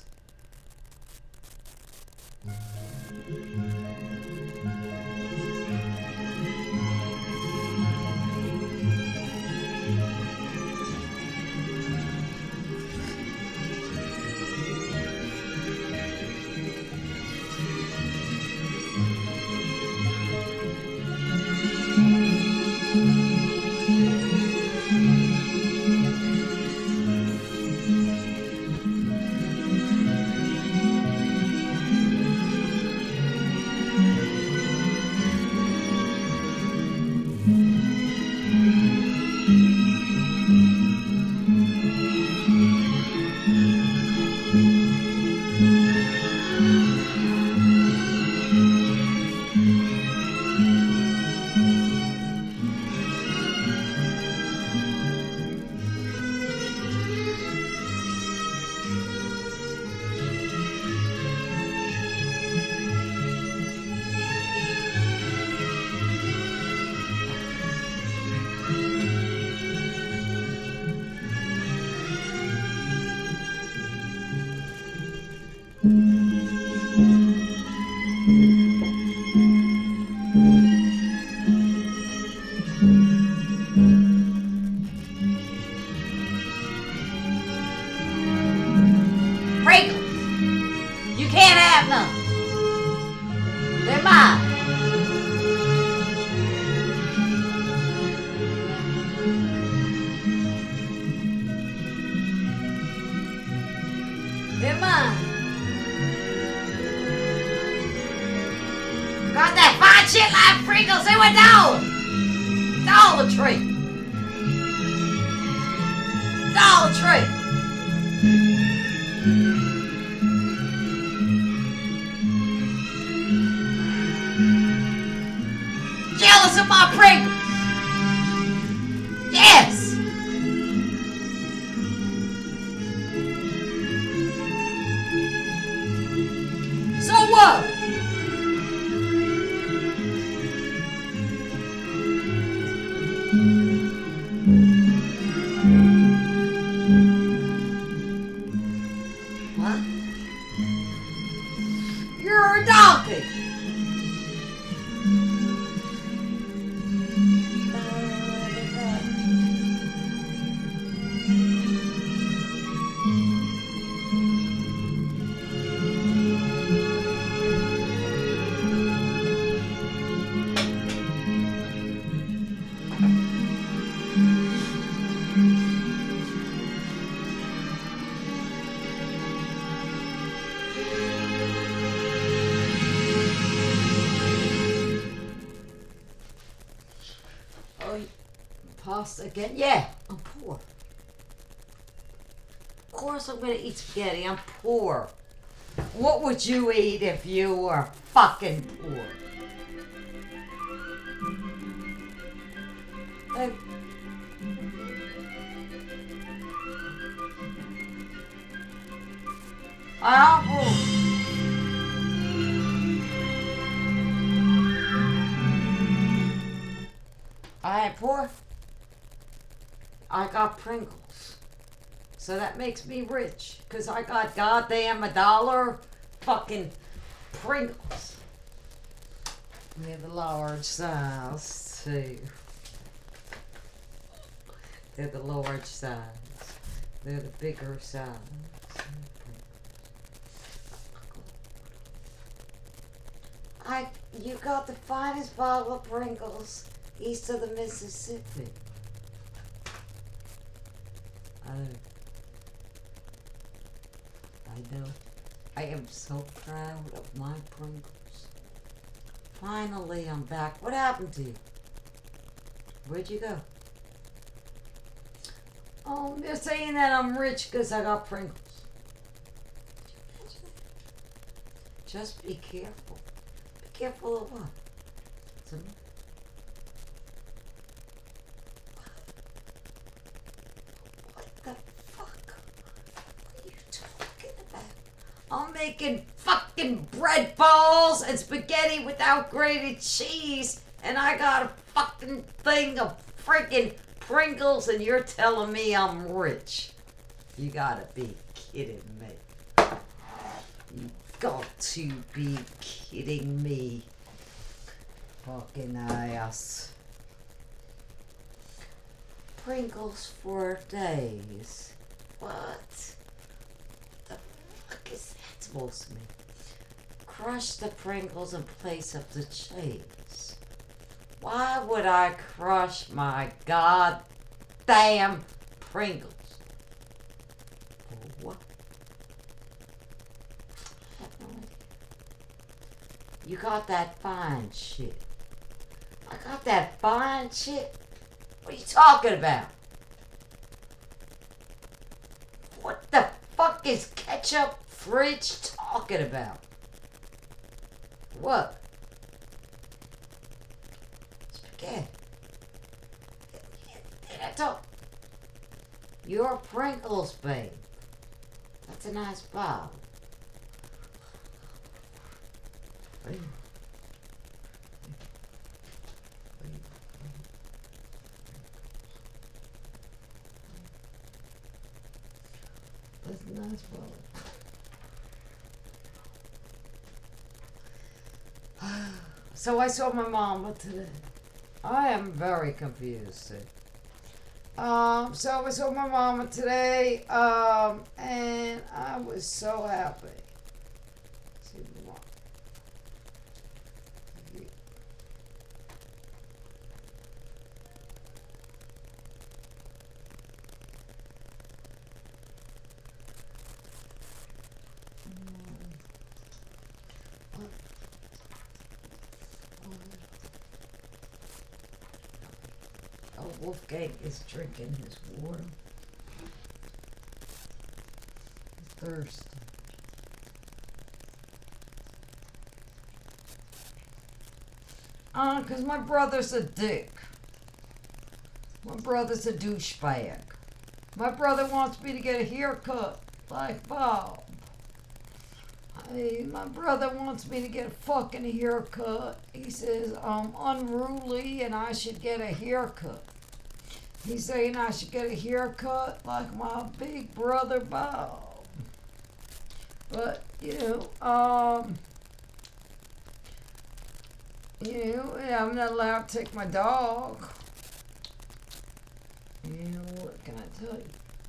Got that fine shit like Pringles. They went down. Dollar Tree. Dollar Tree. Jealous of my Pringles. Yes. So what? What? You're a donkey. Pasta again? Yeah, I'm poor. Of course I'm gonna eat spaghetti. I'm poor. What would you eat if you were fucking poor? Hey. I'm poor. I ain't poor. I got Pringles. So that makes me rich. Because I got goddamn a dollar fucking Pringles. They're the large size too. They're the large size. They're the bigger size. I, you got the finest bottle of Pringles east of the Mississippi. I know. I know. I am so proud of my Pringles. Finally, I'm back. What happened to you? Where'd you go? Oh, they're saying that I'm rich because I got Pringles. Just be careful. Be careful of what? Some I'm making fucking bread balls and spaghetti without grated cheese, and I got a fucking thing of freaking Pringles, and you're telling me I'm rich. You gotta be kidding me. You got to be kidding me. Fucking ass. Pringles for days. What? Is that supposed to mean? Crush the Pringles in place of the cheese. Why would I crush my goddamn Pringles? For what? I have no idea. You got that fine shit. I got that fine shit. What are you talking about? What the fuck is ketchup fridge talking about? What? Spaghetti. Did I talk? You're a Pringles babe. That's a nice bottle. That's a nice bottle. So I saw my mama today. I am very confused. Um, so I saw my mama today, um, and I was so happy. See my mom. while Wolfgang is drinking his water. He's thirsty. Uh, cause my brother's a dick. My brother's a douchebag. My brother wants me to get a haircut like Bob. I mean, my brother wants me to get a fucking haircut. He says I'm unruly and I should get a haircut. He's saying I should get a haircut like my big brother Bob. But, you know, um, you know, I'm not allowed to take my dog. You know, what can I tell you?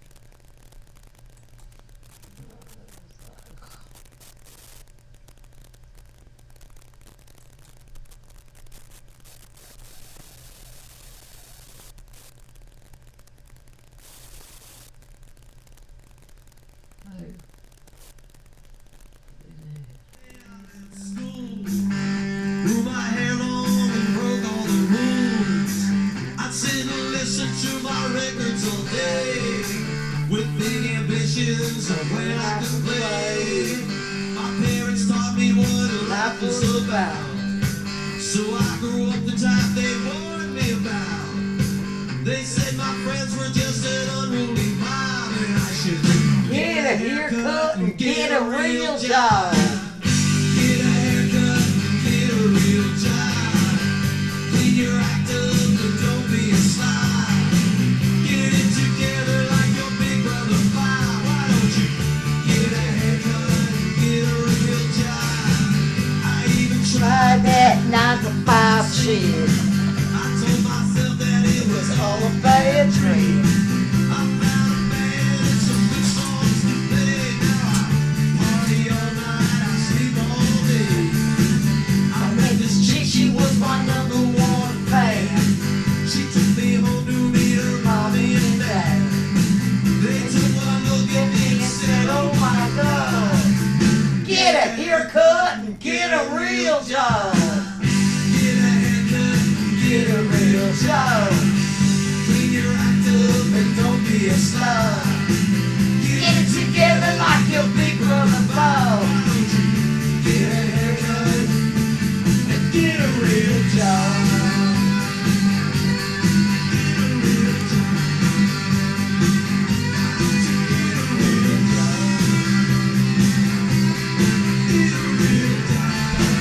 Grew my hair long and broke all the rules. I'd sit and listen to my records all day, with big ambitions of when I could play. My parents taught me what life was about, so I grew up the type they warned me about. They said my friends were just an unruly mob, and I should Get a haircut and get a real job. Get a haircut and get a real job. Clean your act up and don't be a slob. Get it together like your big brother Bob. Why don't you get a haircut and get a real job? I even Try tried that nine to five shit. I told myself that it was all All a bad dream. I found a band and some good songs to play. Now I party all night, I sleep all day. I met this chick, she was my number one fan. She took me home to meet her mommy and dad. They took one look at me and said, oh my God. Get a haircut and get a real job. Get a haircut, Get a real job. clean your act up and don't be a slob. Get it together like your big brother Bob. Get a haircut and get a real job. Get a real job. Get a real job. Get a real job.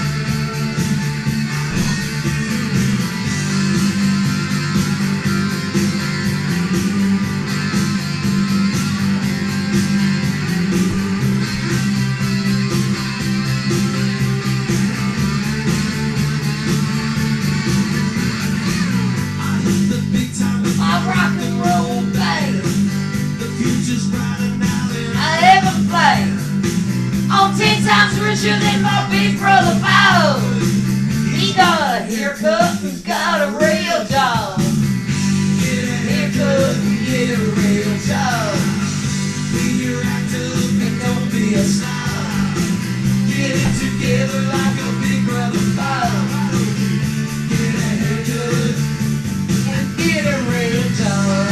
I hit the big time with My rock and roll band the future's brighter now than I I ever played. I'm ten times richer than my big brother Bob. He got a haircut and got a real job. get a Haircut and get a real job. clean your act up and don't be a slob. Get it together like a big brother Bob. Get a haircut And get a real job.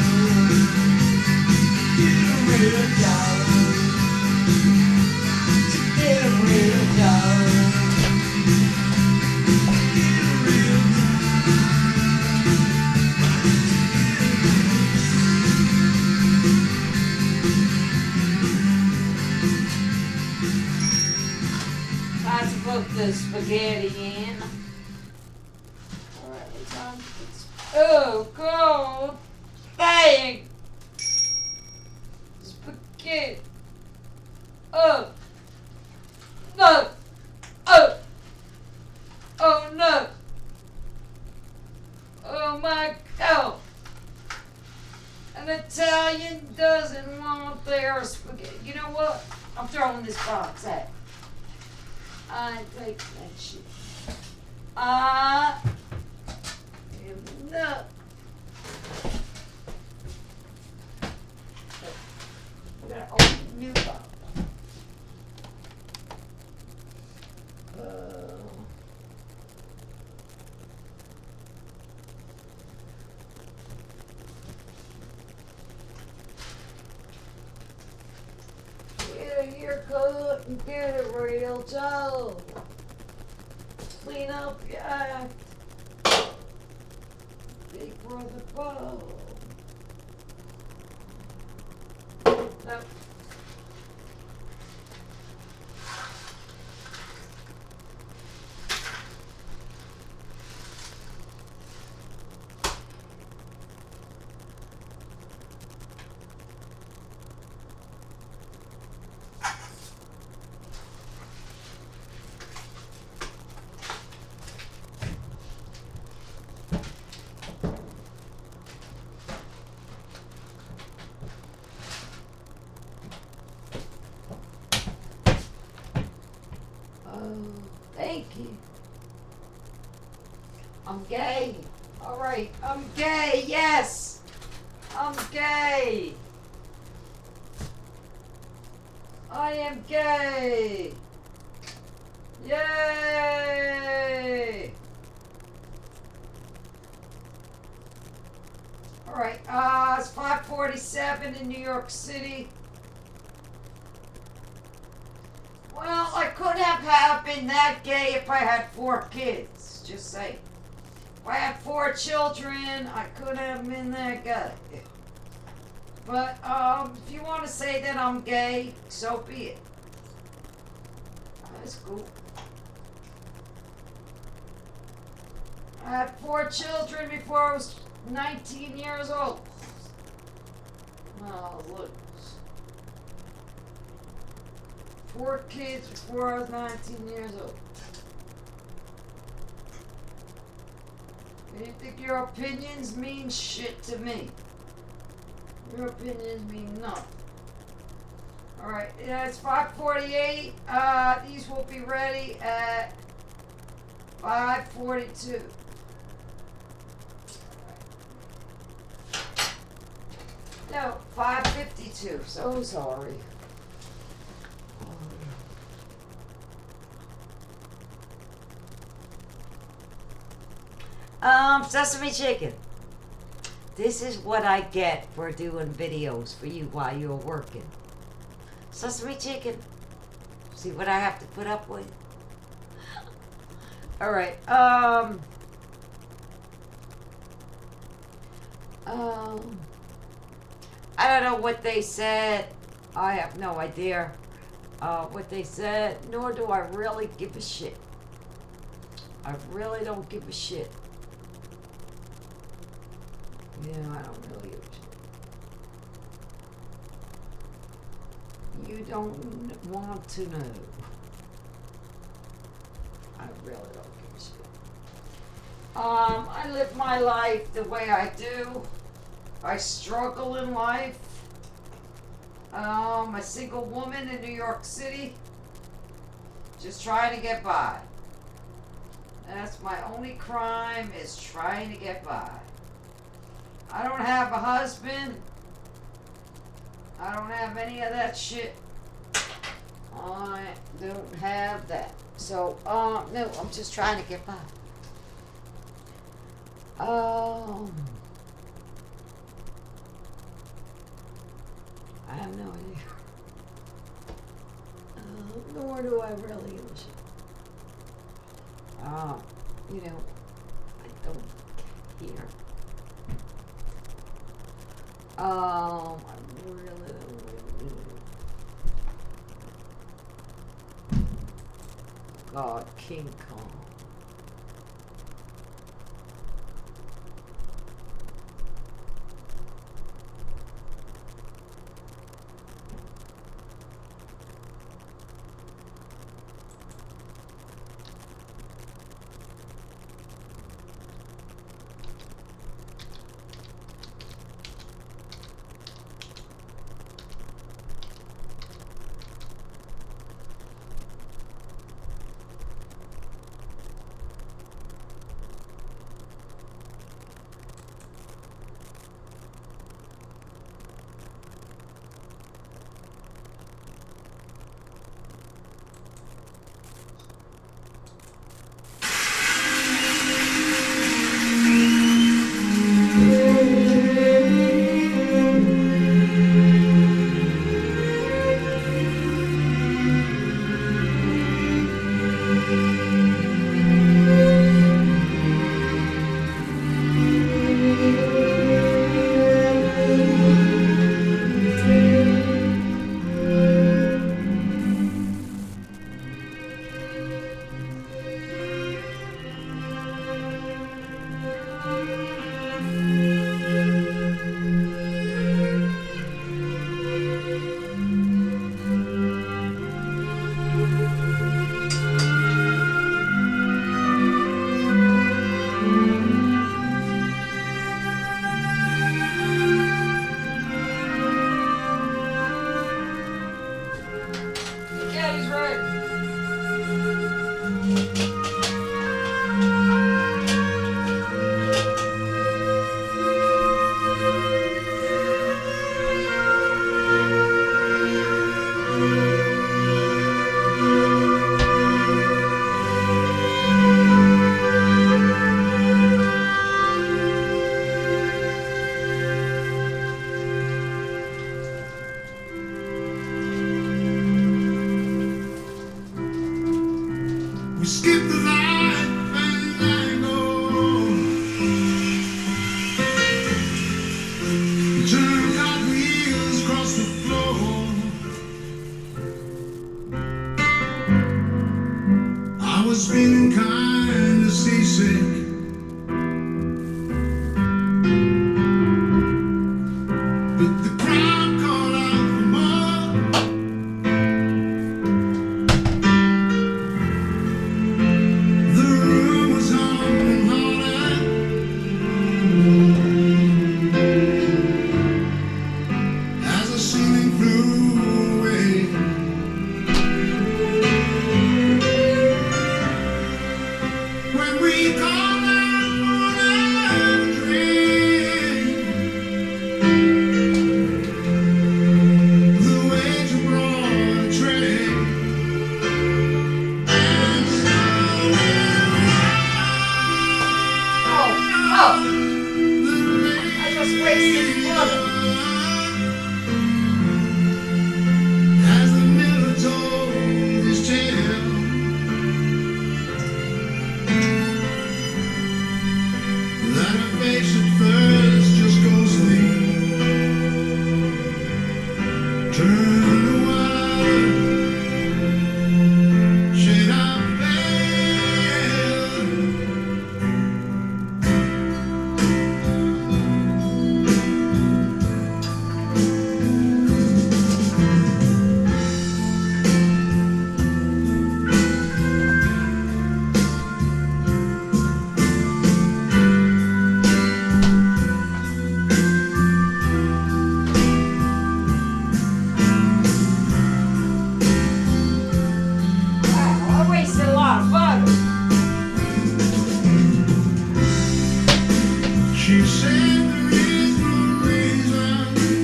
get a real job. Get a real job. Get a real job. Time to put the spaghetti in. Alright, it's on. Oh, God. Dang. Spaghetti. Oh. No. Oh. Oh, no. Oh, my God. An Italian doesn't want their spaghetti. You know what? I'm throwing this box out. I ain't taking that shit. I am not. We gotta open a new box. Uh, and get it real, Joe. Clean up your act. Big brother Bo. No. Thank you. I'm gay. Alright, I'm gay, yes! I'm gay! I am gay! Yay! Alright, uh, it's five forty-seven in New York City. Well, I could have, have been that gay if I had four kids, just saying. If I had four children, I could have been that guy. But, um, if you want to say that I'm gay, so be it. That's cool. I had four children before I was nineteen years old. Oh, look. Four kids before I was nineteen years old. And you think your opinions mean shit to me? Your opinions mean nothing. Alright, yeah, it's five forty-eight. Uh, these will be ready at five forty-two. No, five fifty-two. So sorry. Um, Sesame Chicken. This is what I get for doing videos for you while you're working. Sesame Chicken. See what I have to put up with? Alright, um... Um... I don't know what they said. I have no idea uh, what they said, nor do I really give a shit. I really don't give a shit. Yeah, I don't really give a shit. You don't want to know. I really don't give a shit. Um, I live my life the way I do. I struggle in life. Um, a single woman in New York City. Just trying to get by. That's my only crime, is trying to get by. I don't have a husband. I don't have any of that shit. I don't have that. So, um, no, I'm just trying to get by. Um, I have no idea. Uh, nor do I really give a shit. Uh, you know, I don't care. Um, I really don't really. God, King Kong. When we call out on a dream, the waves are broad a train, and so Oh, oh, I just wasted water. as the miller told his tale, that her face at first just ghostly turned to water, shade of pale. Wow, I wasted a lot of butter. She said there is no reason,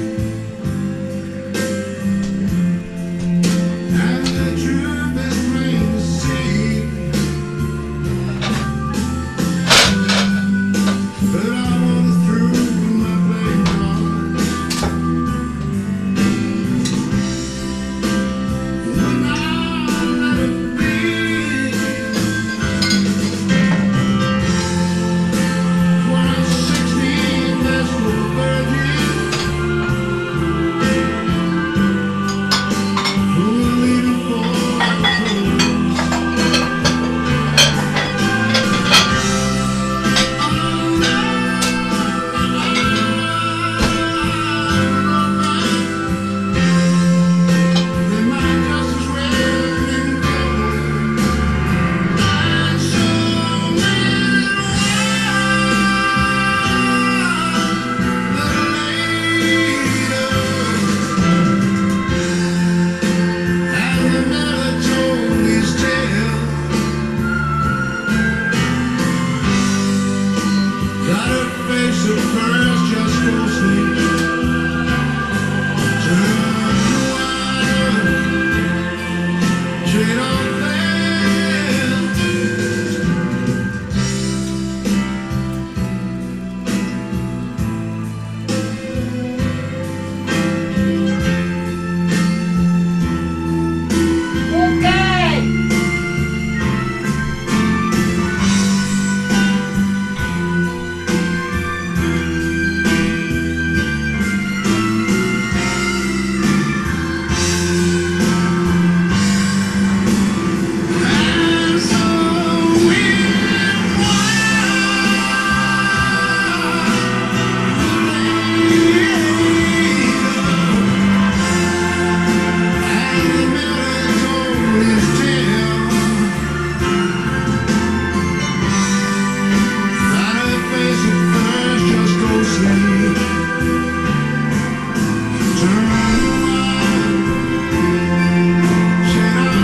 and the truth is plain to see, but I wanna through my playing cards, would not let it be. When I was sixteen, that's what virgin, who were leaving for the they might just as well been covered, and so many and the miller told his tale, that her face at first just ghostly turned to water, shade of pale. Okay. And so we and the miller told his tale, that her face at first just ghostly turned to water, shade of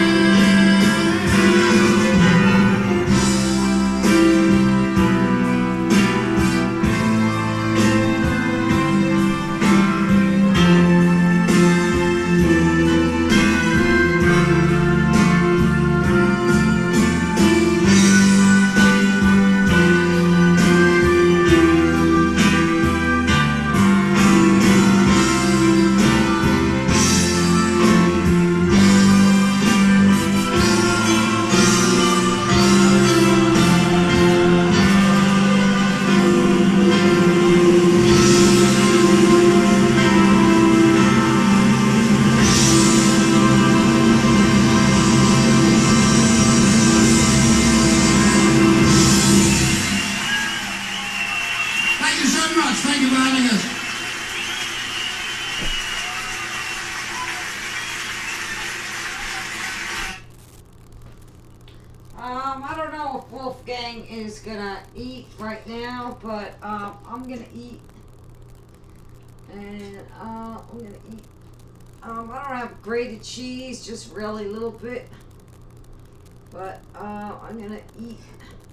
Thank you so much. Thank you for having us. Um, I don't know if Wolfgang is gonna eat right now, but um, I'm gonna eat, and uh, I'm gonna eat. Um, I don't have grated cheese, just really little bit, but uh, I'm gonna eat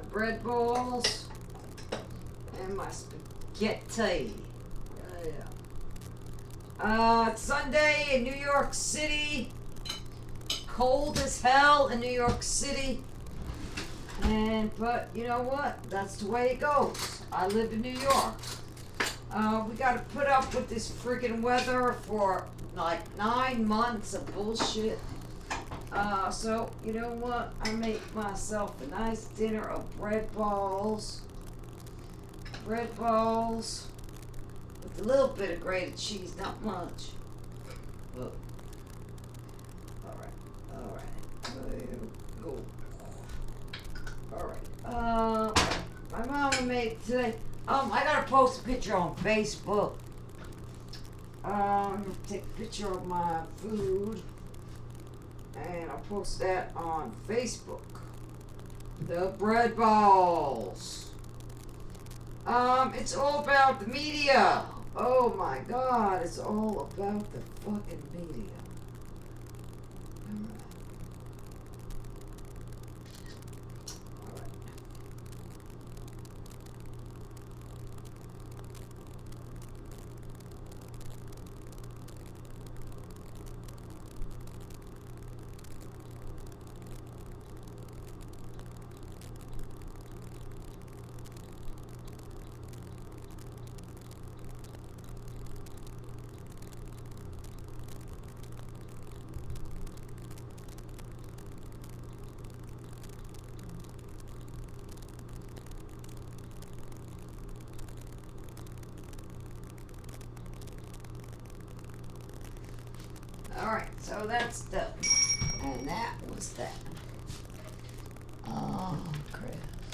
bread balls and my spaghetti. Yeah. Uh, it's Sunday in New York City. Cold as hell in New York City. And, but, you know what? That's the way it goes. I live in New York. Uh, we gotta put up with this freaking weather for like nine months of bullshit. Uh, so, you know what? I make myself a nice dinner of bread balls. Bread balls. With a little bit of grated cheese, not much. Look. Alright, alright. There you go. Alright. Uh, my mama made it today. Um, I gotta post a picture on Facebook. Um, I'm gonna take a picture of my food. And I'll post that on Facebook. The bread balls. Um, it's all about the media. Oh my God, it's all about the fucking media. Alright. Alright. Alright, so that's done. And that was that. Oh, Chris.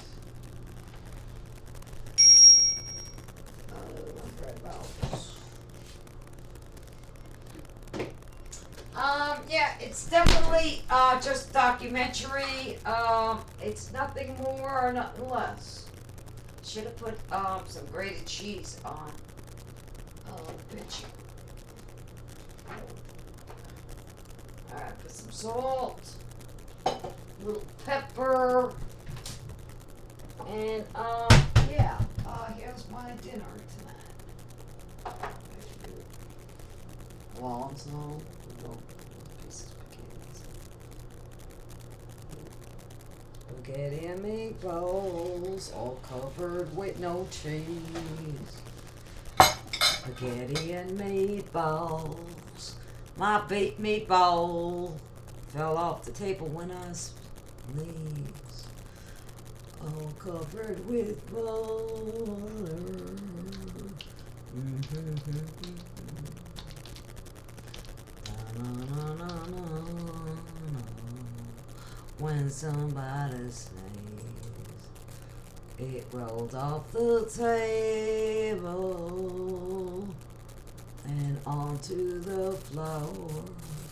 Oh, bread balls. Um, yeah, it's definitely uh, just documentary. Um, it's nothing more or nothing less. Should have put um, some grated cheese on uh, the picture. Alright, put some salt, a little pepper, and, um, yeah, uh, here's my dinner tonight. Walnuts, no, little pieces of spaghetti. Spaghetti and meatballs, all covered with no cheese. Spaghetti and meatballs. My baked meatball fell off the table when I sneezed. All covered with butter. Mm-hmm. Na, na, na, na, na. When somebody sneezed, it rolled off the table and onto the floor.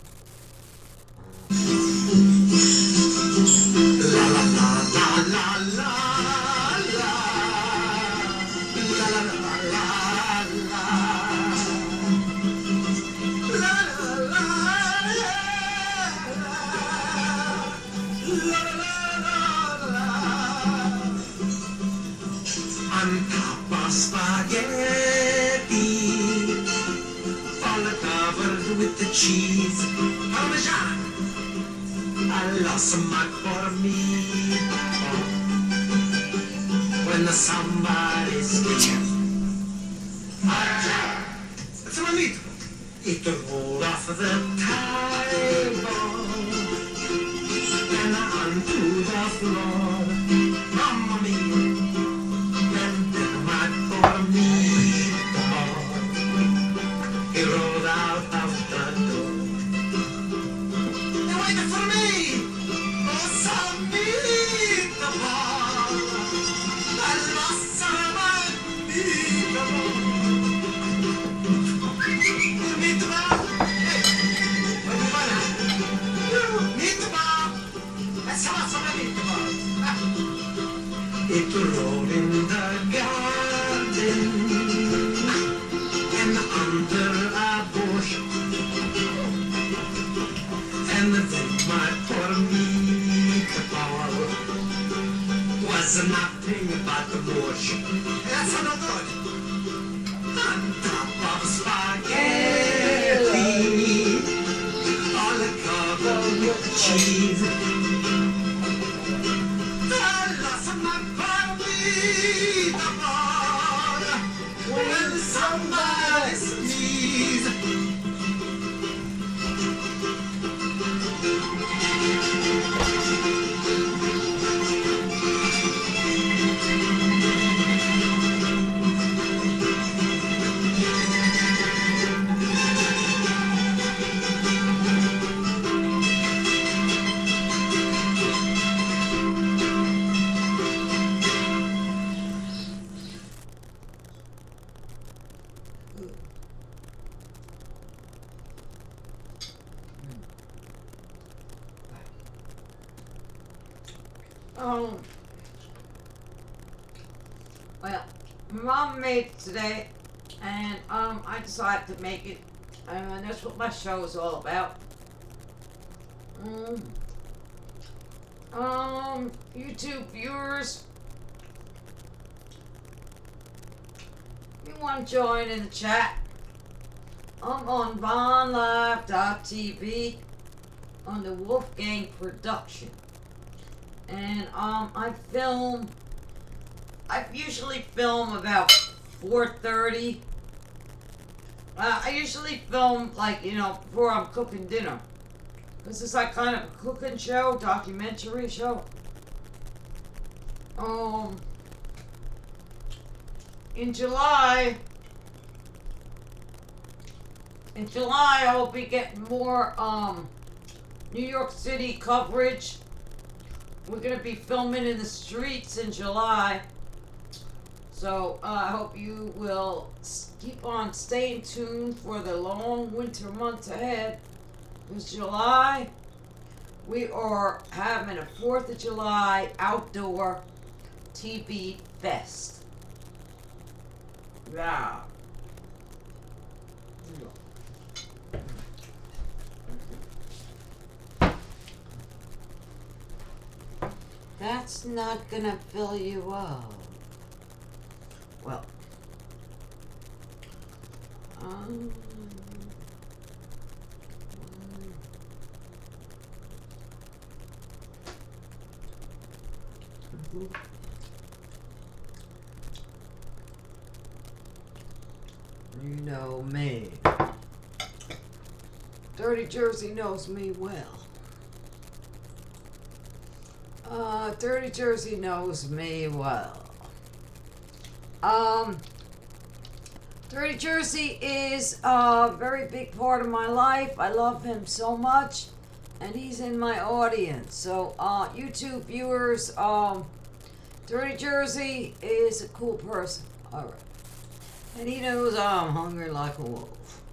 La la la la la la la la la la on top of spaghetti, all covered with the cheese. Parmesan, I lost my for me. When the somebody sneezes, it's a bonito. It rolled off the table and onto the floor. Mamma mia, then did my poor meatball. He rolled out of the door. They waited for me. Oh, some meatball. I lost some meatball. Meatball. Hey, where you going? Meatball. Let's have some meatball. It rolled in the garden and under a bush, and then my poor meatball was there's nothing but the mush. That's not good. On top of spaghetti, all covered with cheese. The loss of my body, the more when somebody sneezes. Um, well, my mom made it today, and um, I decided to make it, and that's what my show is all about. Um, um, YouTube viewers, if you want to join in the chat, I'm on Von Live dot T V on the Wolfgang production. And um, I film, I usually film about four thirty. Uh, I usually film like, you know, before I'm cooking dinner. This is like kind of a cooking show, documentary show. Um, in July, in July I will be getting more um, New York City coverage. We're going to be filming in the streets in July. So uh, I hope you will keep on staying tuned for the long winter months ahead. Because July, we are having a fourth of July outdoor T V fest. Yeah. That's not gonna fill you up. Well, um, you know me. Dirty Jersey knows me well. Uh, Dirty Jersey knows me well. Um, Dirty Jersey is a very big part of my life. I love him so much, and he's in my audience. So, uh, YouTube viewers, um, Dirty Jersey is a cool person. All right. And he knows I'm hungry like a wolf.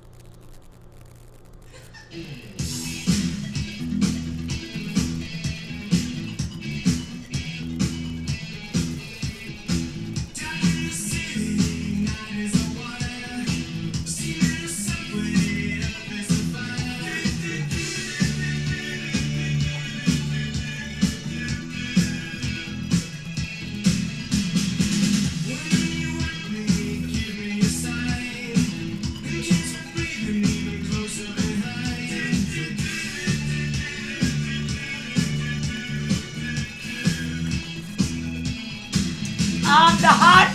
Um, the hot,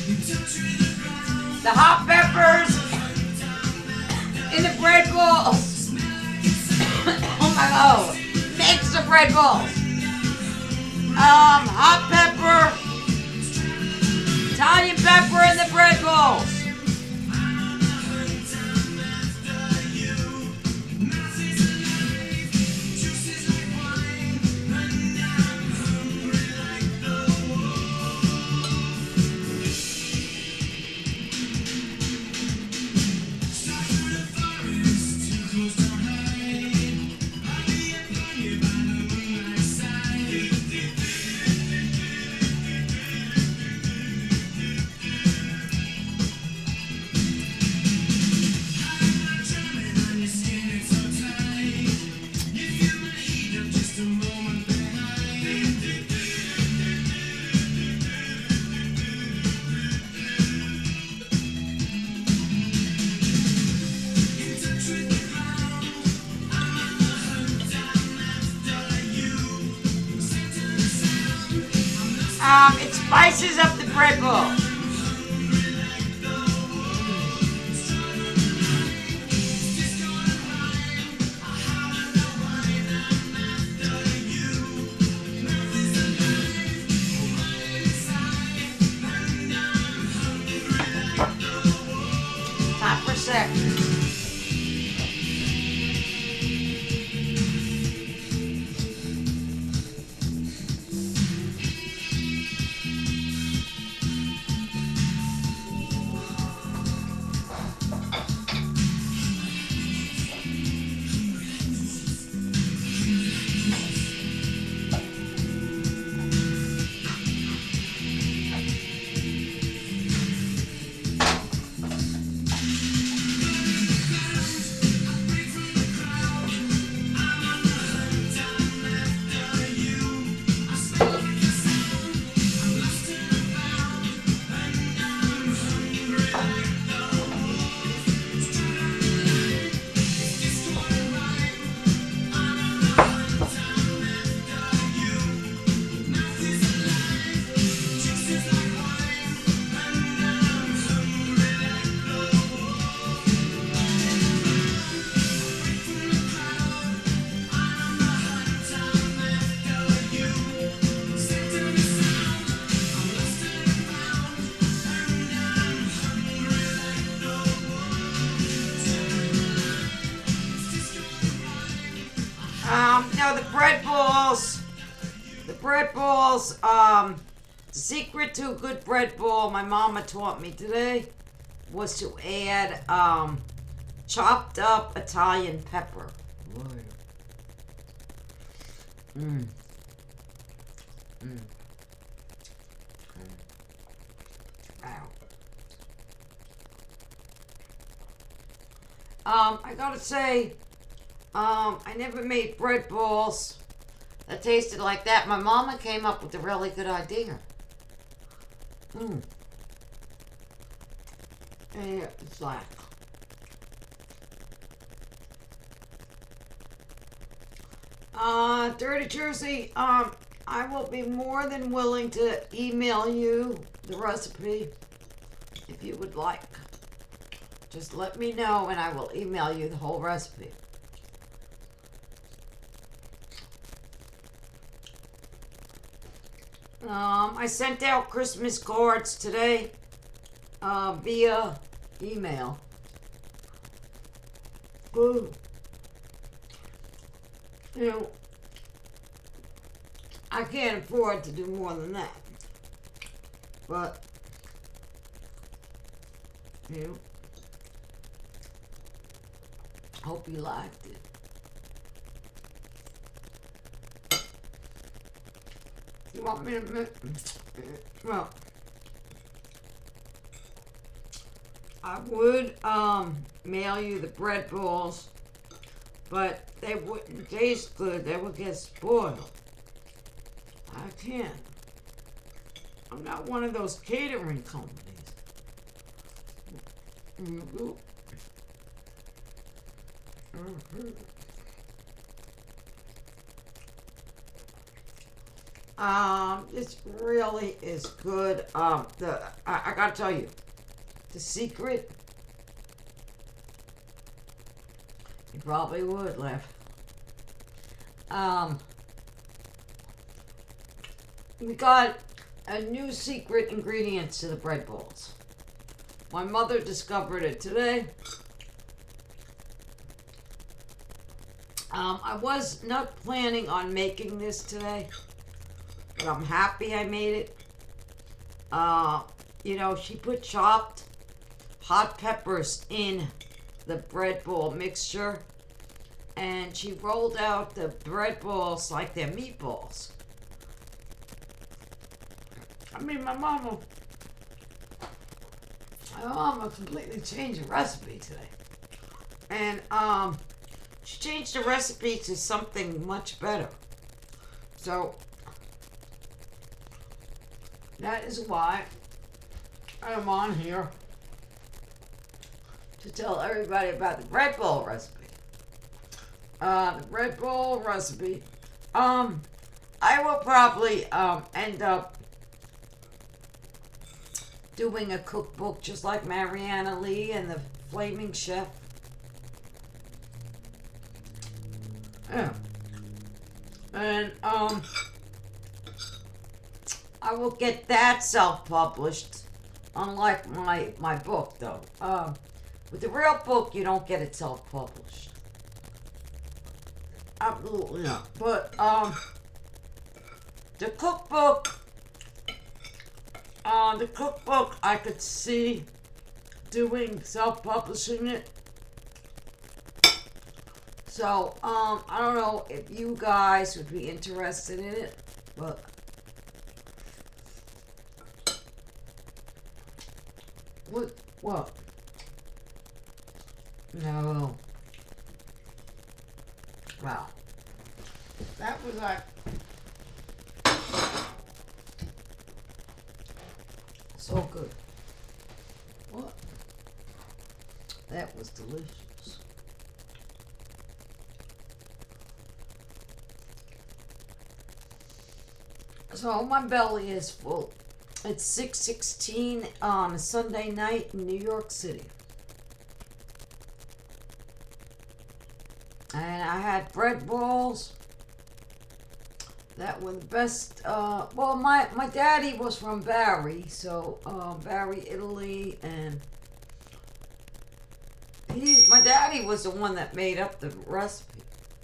the hot peppers in the bread balls. Oh my god, mix the bread balls. Um, hot pepper, Italian pepper in the bread balls. Um, it spices up the bread balls. Time for sex. Um, no, the bread balls, the bread balls, um, the secret to a good bread ball, my mama taught me today, was to add, um, chopped up Italian pepper. Mmm. Mmm. Wow. Um, I gotta say, Um, I never made bread balls that tasted like that. My mama came up with a really good idea. Mmm. Yeah, it's like... Uh, Dirty Jersey, um, I will be more than willing to email you the recipe if you would like. Just let me know and I will email you the whole recipe. Um, I sent out Christmas cards today, uh, via email. Ooh. You know, I can't afford to do more than that. But, you know, hope you liked it. You want me to make, well, I would, um, mail you the bread balls, but they wouldn't taste good. They would get spoiled. I can't. I'm not one of those catering companies. Mm-hmm. Mm-hmm. Um, this really is good. Um, the I, I gotta tell you, the secret. You probably would laugh. Um, we got a new secret ingredient to the bread balls. My mother discovered it today. Um, I was not planning on making this today. But I'm happy I made it. Uh, you know, she put chopped hot peppers in the bread ball mixture. And she rolled out the bread balls like they're meatballs. I mean, my mama... My mama completely changed the recipe today. And, um... she changed the recipe to something much better. So... that is why I'm on here to tell everybody about the bread bowl recipe. Uh, the bread bowl recipe. Um, I will probably um end up doing a cookbook just like Mariana Lee and the Flaming Chef. Yeah. And, um, I will get that self-published, unlike my, my book, though. Um, with the real book, you don't get it self-published. Absolutely not. But, um, the cookbook, uh, the cookbook, I could see doing self-publishing it. So, um, I don't know if you guys would be interested in it, but what? What? No. Wow. That was like so good. What? That was delicious. So my belly is full. It's six sixteen on a Sunday night in New York City. And I had bread balls that were the best. Uh, well, my, my daddy was from Bari, so uh, Bari, Italy, and he, my daddy was the one that made up the recipe.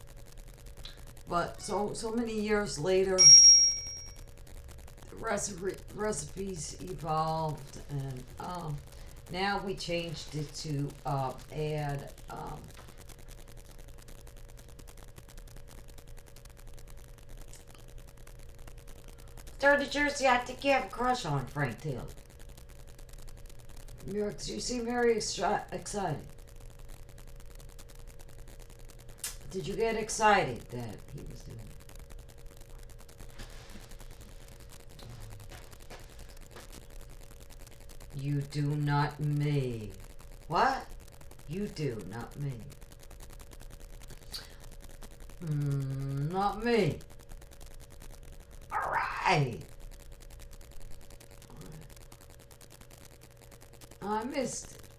But so so many years later, the recipe recipes evolved, and um, now we changed it to uh, add. Um, Dirty Jersey, I think you have a crush on Frank Taylor. You're, you seem very extra excited. Did you get excited that he was doing it? You do not me. What? You do, not me. Hmm, not me. Alright. I missed it.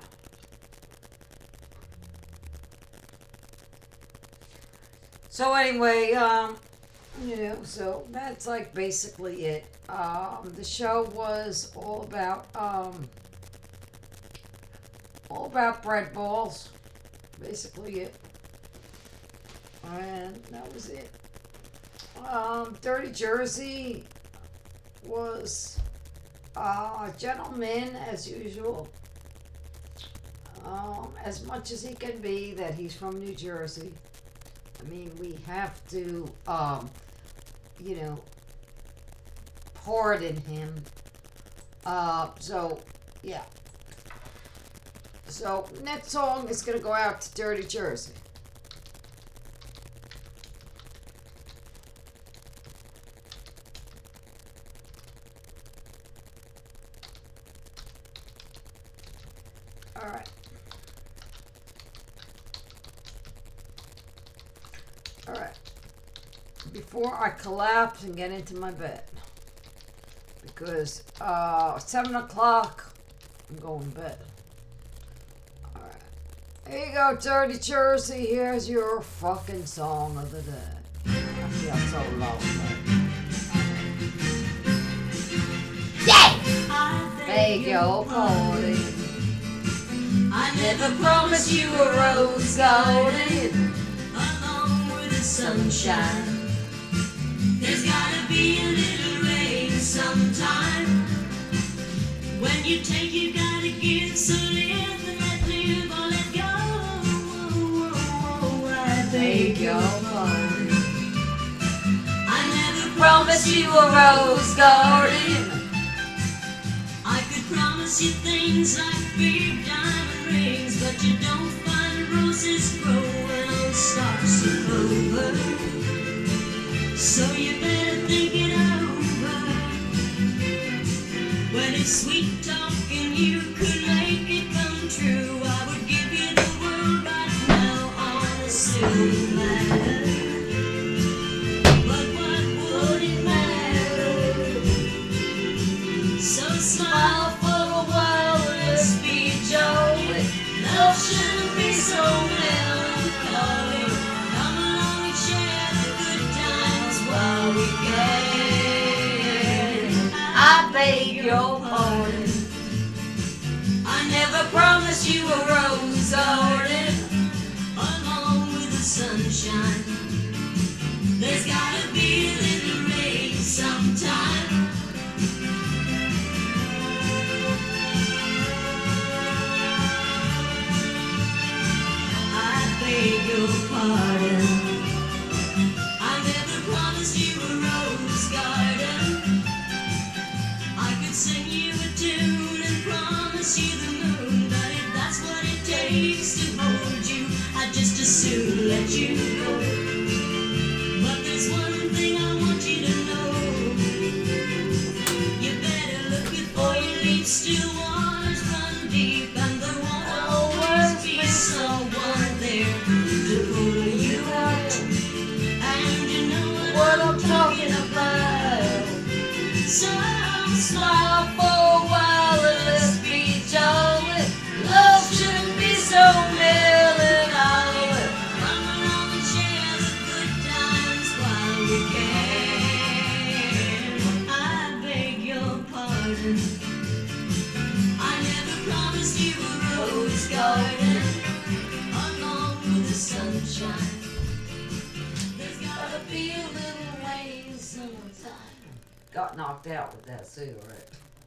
So anyway, um, you know, so that's like basically it. Um, the show was all about, um, all about bread balls. Basically it. And that was it. Um, Dirty Jersey was uh, a gentleman as usual. Um, as much as he can be that he's from New Jersey. I mean, we have to, um, you know, pardon him. Uh, so, yeah. So, next song is going to go out to Dirty Jersey. Alright. Alright. Before I collapse and get into my bed. Because, uh, seven o'clock, I'm going to bed. Alright. Here you go, Dirty Jersey. Here's your fucking song of the day. I feel so low. Yeah! Beg your pardon. I never promised you a rose garden along with the sunshine. There's gotta be a little rain sometime. When you take, you gotta give. So live and let live or let go. Whoa, whoa, whoa, I beg your pardon. I never promised you a rose garden. I could promise you things like big diamond rings, but you don't find roses growing on stalks of clover. So you better think it over. When it's sweet talking, you could make it come true. I would give you the world right now on a silver platter. But what would it matter? So smile for a your pardon. I never promised you a rose garden along with the sunshine. There's gotta be a little rain sometime. I beg your pardon. I never promised you a rose garden. I could sing you a tune and promise you the moon, but if that's what it takes to hold you, I'd just as soon let you go. But there's one thing I want you to know. You better look before you leap. Still waters run deep, and there won't always be someone there to pull you out. And you know what, what I'm talking about. So smile for a while and let's be jolly. Love shouldn't be so melancholy. Come along and share the good times while we can. I beg your pardon. I never promised you a rose garden along with the sunshine. There's gotta be a little rain sometime. Got knocked out with that cigarette.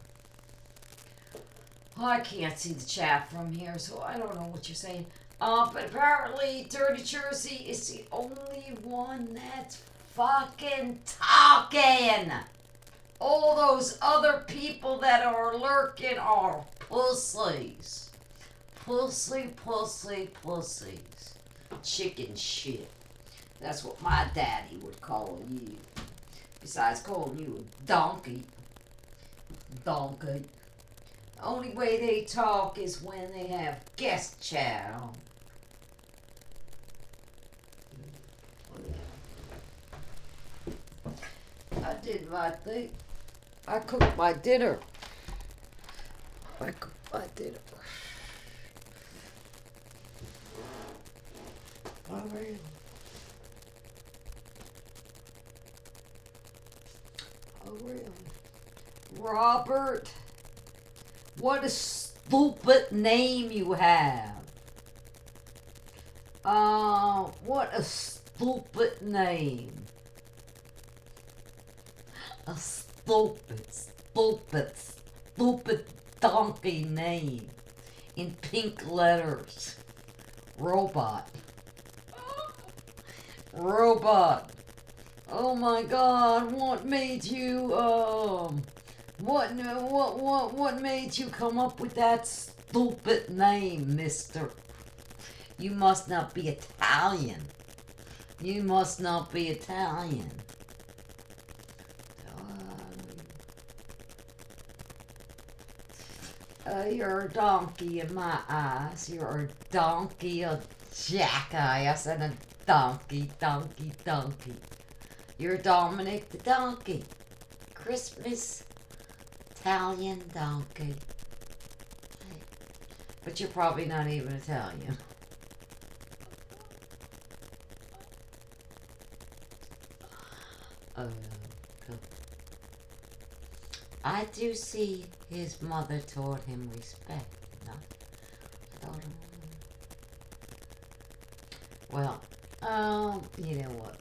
I can't see the chat from here, so I don't know what you're saying. Uh, but apparently Dirty Jersey is the only one that's fucking talking. All those other people that are lurking are pussies. Pussy, pussy, pussies. Chicken shit. That's what my daddy would call you. Besides calling you a donkey. Donkey. The only way they talk is when they have guest chat on. I did my thing. I cooked my dinner. I cooked my dinner. Oh, really? Oh, really? Robert, what a stupid name you have. Uh, what a stupid name. A stupid, stupid, stupid donkey name. In pink letters. Robot. Robot. Oh my God, what made you, um, what, what, what, what made you come up with that stupid name, mister? You must not be Italian. You must not be Italian. Uh, you're a donkey in my eyes. You're a donkey, a jackass, and a donkey, donkey, donkey. You're Dominic the donkey. Christmas Italian donkey. But you're probably not even Italian. Oh, cool. I do see his mother taught him respect. No? Taught him. Well, um, you know what?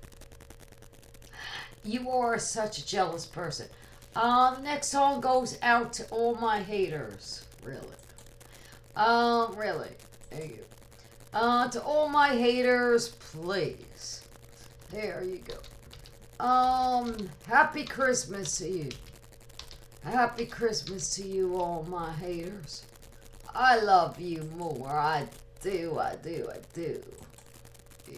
You are such a jealous person. Um, next song goes out to all my haters. Really. Um, really. There you go. Uh, to all my haters, please. There you go. Um, happy Christmas to you. Happy Christmas to you, all my haters. I love you more. I do, I do, I do. Yeah.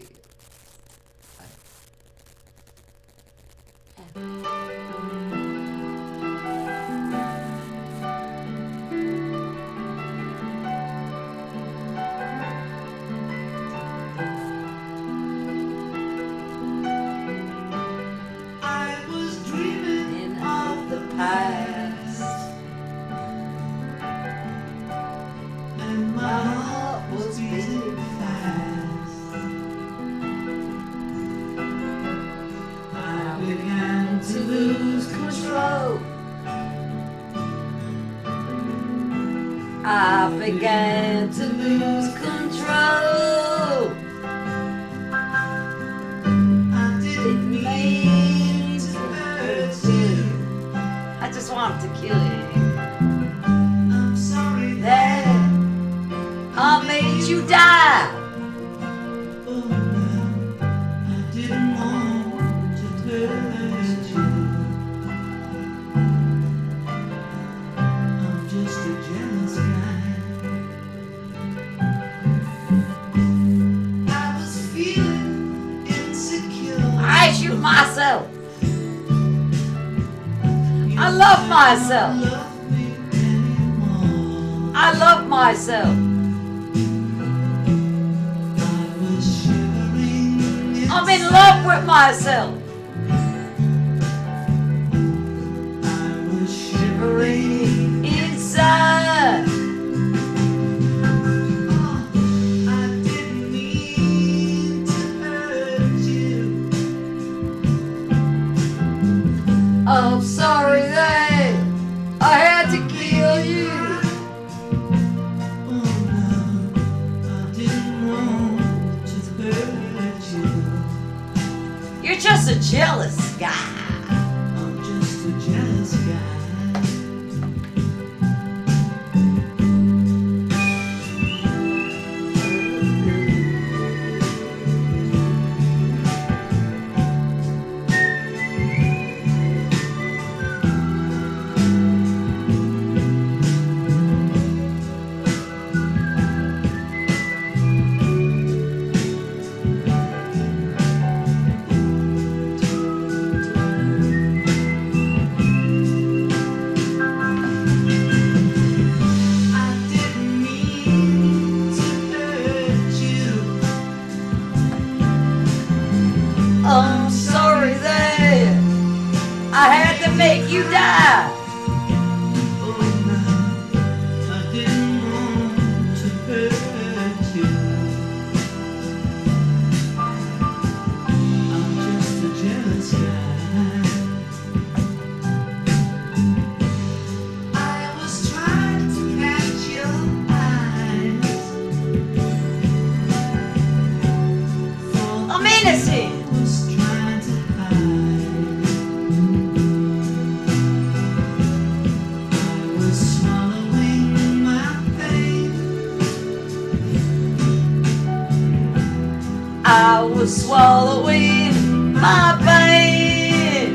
I was dreaming of the past, and my heart was beating fast. I began to lose control. I began to lose control. I didn't mean to hurt you. I just wanted to kill you. I'm sorry That that I made you die. oh no, I didn't want to hurt you. I'm just a jealous guy. I was feeling insecure. I shoot myself. I love myself. Love me anymore. I love myself. I was shivering I'm in love with myself. I was shivering. Inside. Oh, I didn't mean to hurt you. I'm sorry that I had to kill you. Oh no, I didn't want to hurt you. You're just a jealous guy. I'm just a jealous guy. I didn't mean to hurt you. I'm sorry that I had to make you die. Oh no, I didn't want to hurt you. I'm just a jealous guy. I was trying to catch your eyes. For I'm innocent. I was trying to hide. I was swallowing my pain. I was swallowing my pain.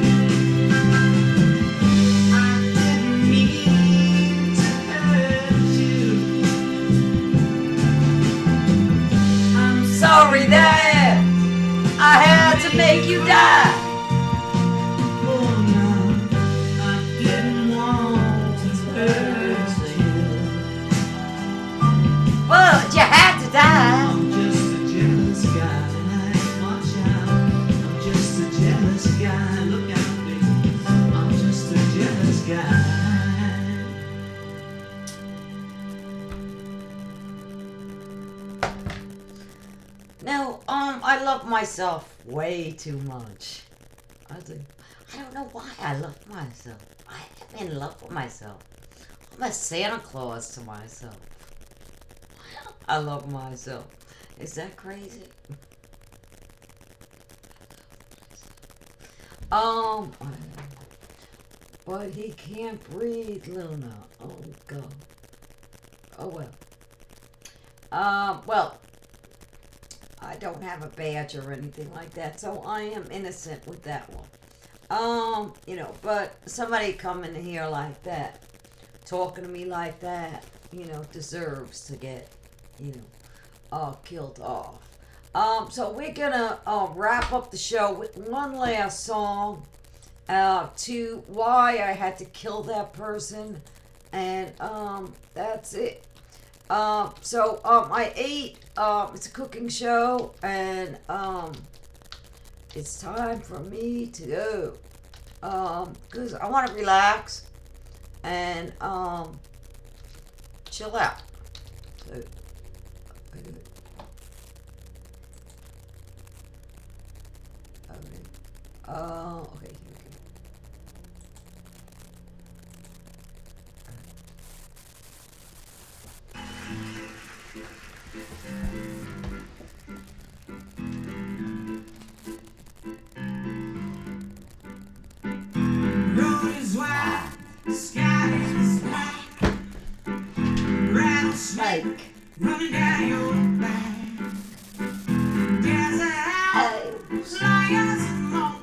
I didn't mean to hurt you. I'm Sorry that I had to make you die. Oh no, I didn't want to hurt you. Well, you had to die. I'm just a jealous guy. Watch out, I'm just a jealous guy. Look out, baby. I'm just a jealous guy. No, um, I love myself way too much. I do. I don't know why I love myself. I am in love with myself. I'm a Santa Claus to myself. I love myself. Is that crazy? Um, but he can't breathe, Luna. Oh, God. Oh, well. Um, well, I don't have a badge or anything like that, so I am innocent with that one. Um, you know, but somebody coming here like that, talking to me like that, you know, deserves to get, you know, uh, killed off. Um, so we're gonna uh, wrap up the show with one last song uh, to why I had to kill that person, and um, that's it. Um, so um, I ate. Um, it's a cooking show, and um, it's time for me to go. Um, cause I want to relax and um, chill out. So, okay. Uh, okay. Here we go. Sky is black. Rattlesnake Like, running down your back. There's a house, liars and more.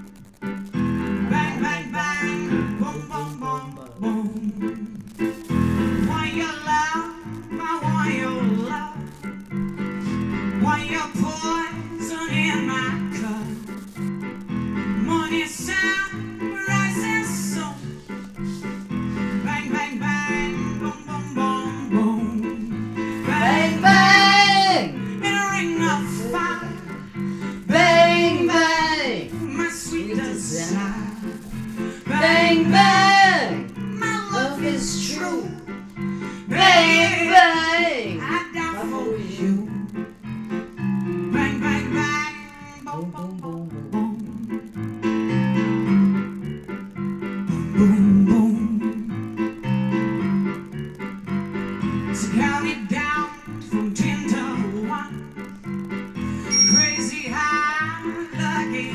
Bang, bang, bang, boom, boom, boom, boom. Want your love, I want your love. Want your poison in my cup. Money, sound, rising sun. Bang, bang, bang, boom, boom, boom, boom. bang, bang, In a ring of fire, bang, bang, my sweet desire. bang, bang. My Love is true. Bang, Bang, bang. I die for you. Bang, bang, bang, boom, boom, boom, boom. Boom, boom. So count it down from ten to one. Crazy high like a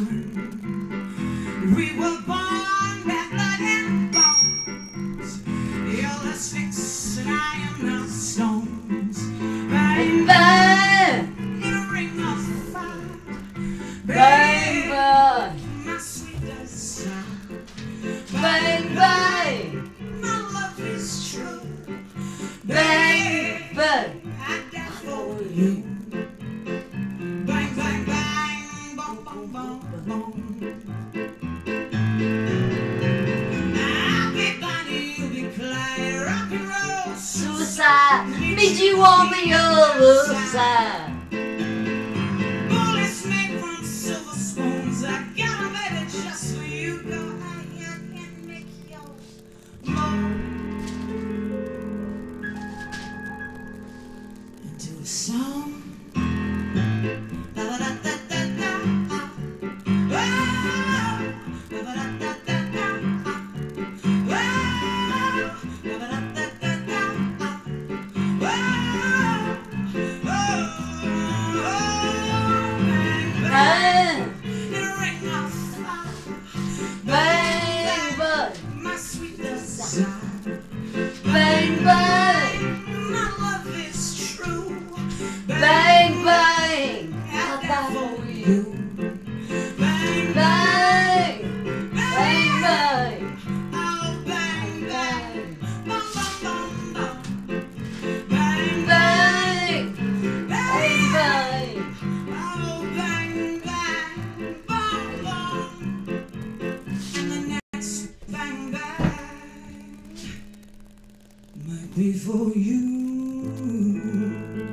gun. We were born bad blood and bones. You're the sticks and I am the stones. Bang, Bang, bang, in a ring of fire. bang, bang, My sweet desire. bang, bang, My love is true. bang, bang. I die for you. Bang, bang, bang, boom, boom, boom, boom. I'll be Bonnie, you'll be Clyde, rock and roll, Suicide, meet you on the other side. bullets made from silver spoons. I got a baby just for you. Go ahead and make yours more into a song. Da da da da da da. Oh, da da da da da da. Oh, da da da da da da. Oh, oh, oh, Bang, in a ring of fire. bang, bang, My sweet desire. bang, bang, My love is true. bang, bang. I I die die for for you. you. Bang, Bang, bang, bang, bang, oh, bang, bang. Bum, bum, bum, bum. Bang, bang, bang, bang, bang. oh, bang, bang. Bum, bum. And the next bang, bang might be for you.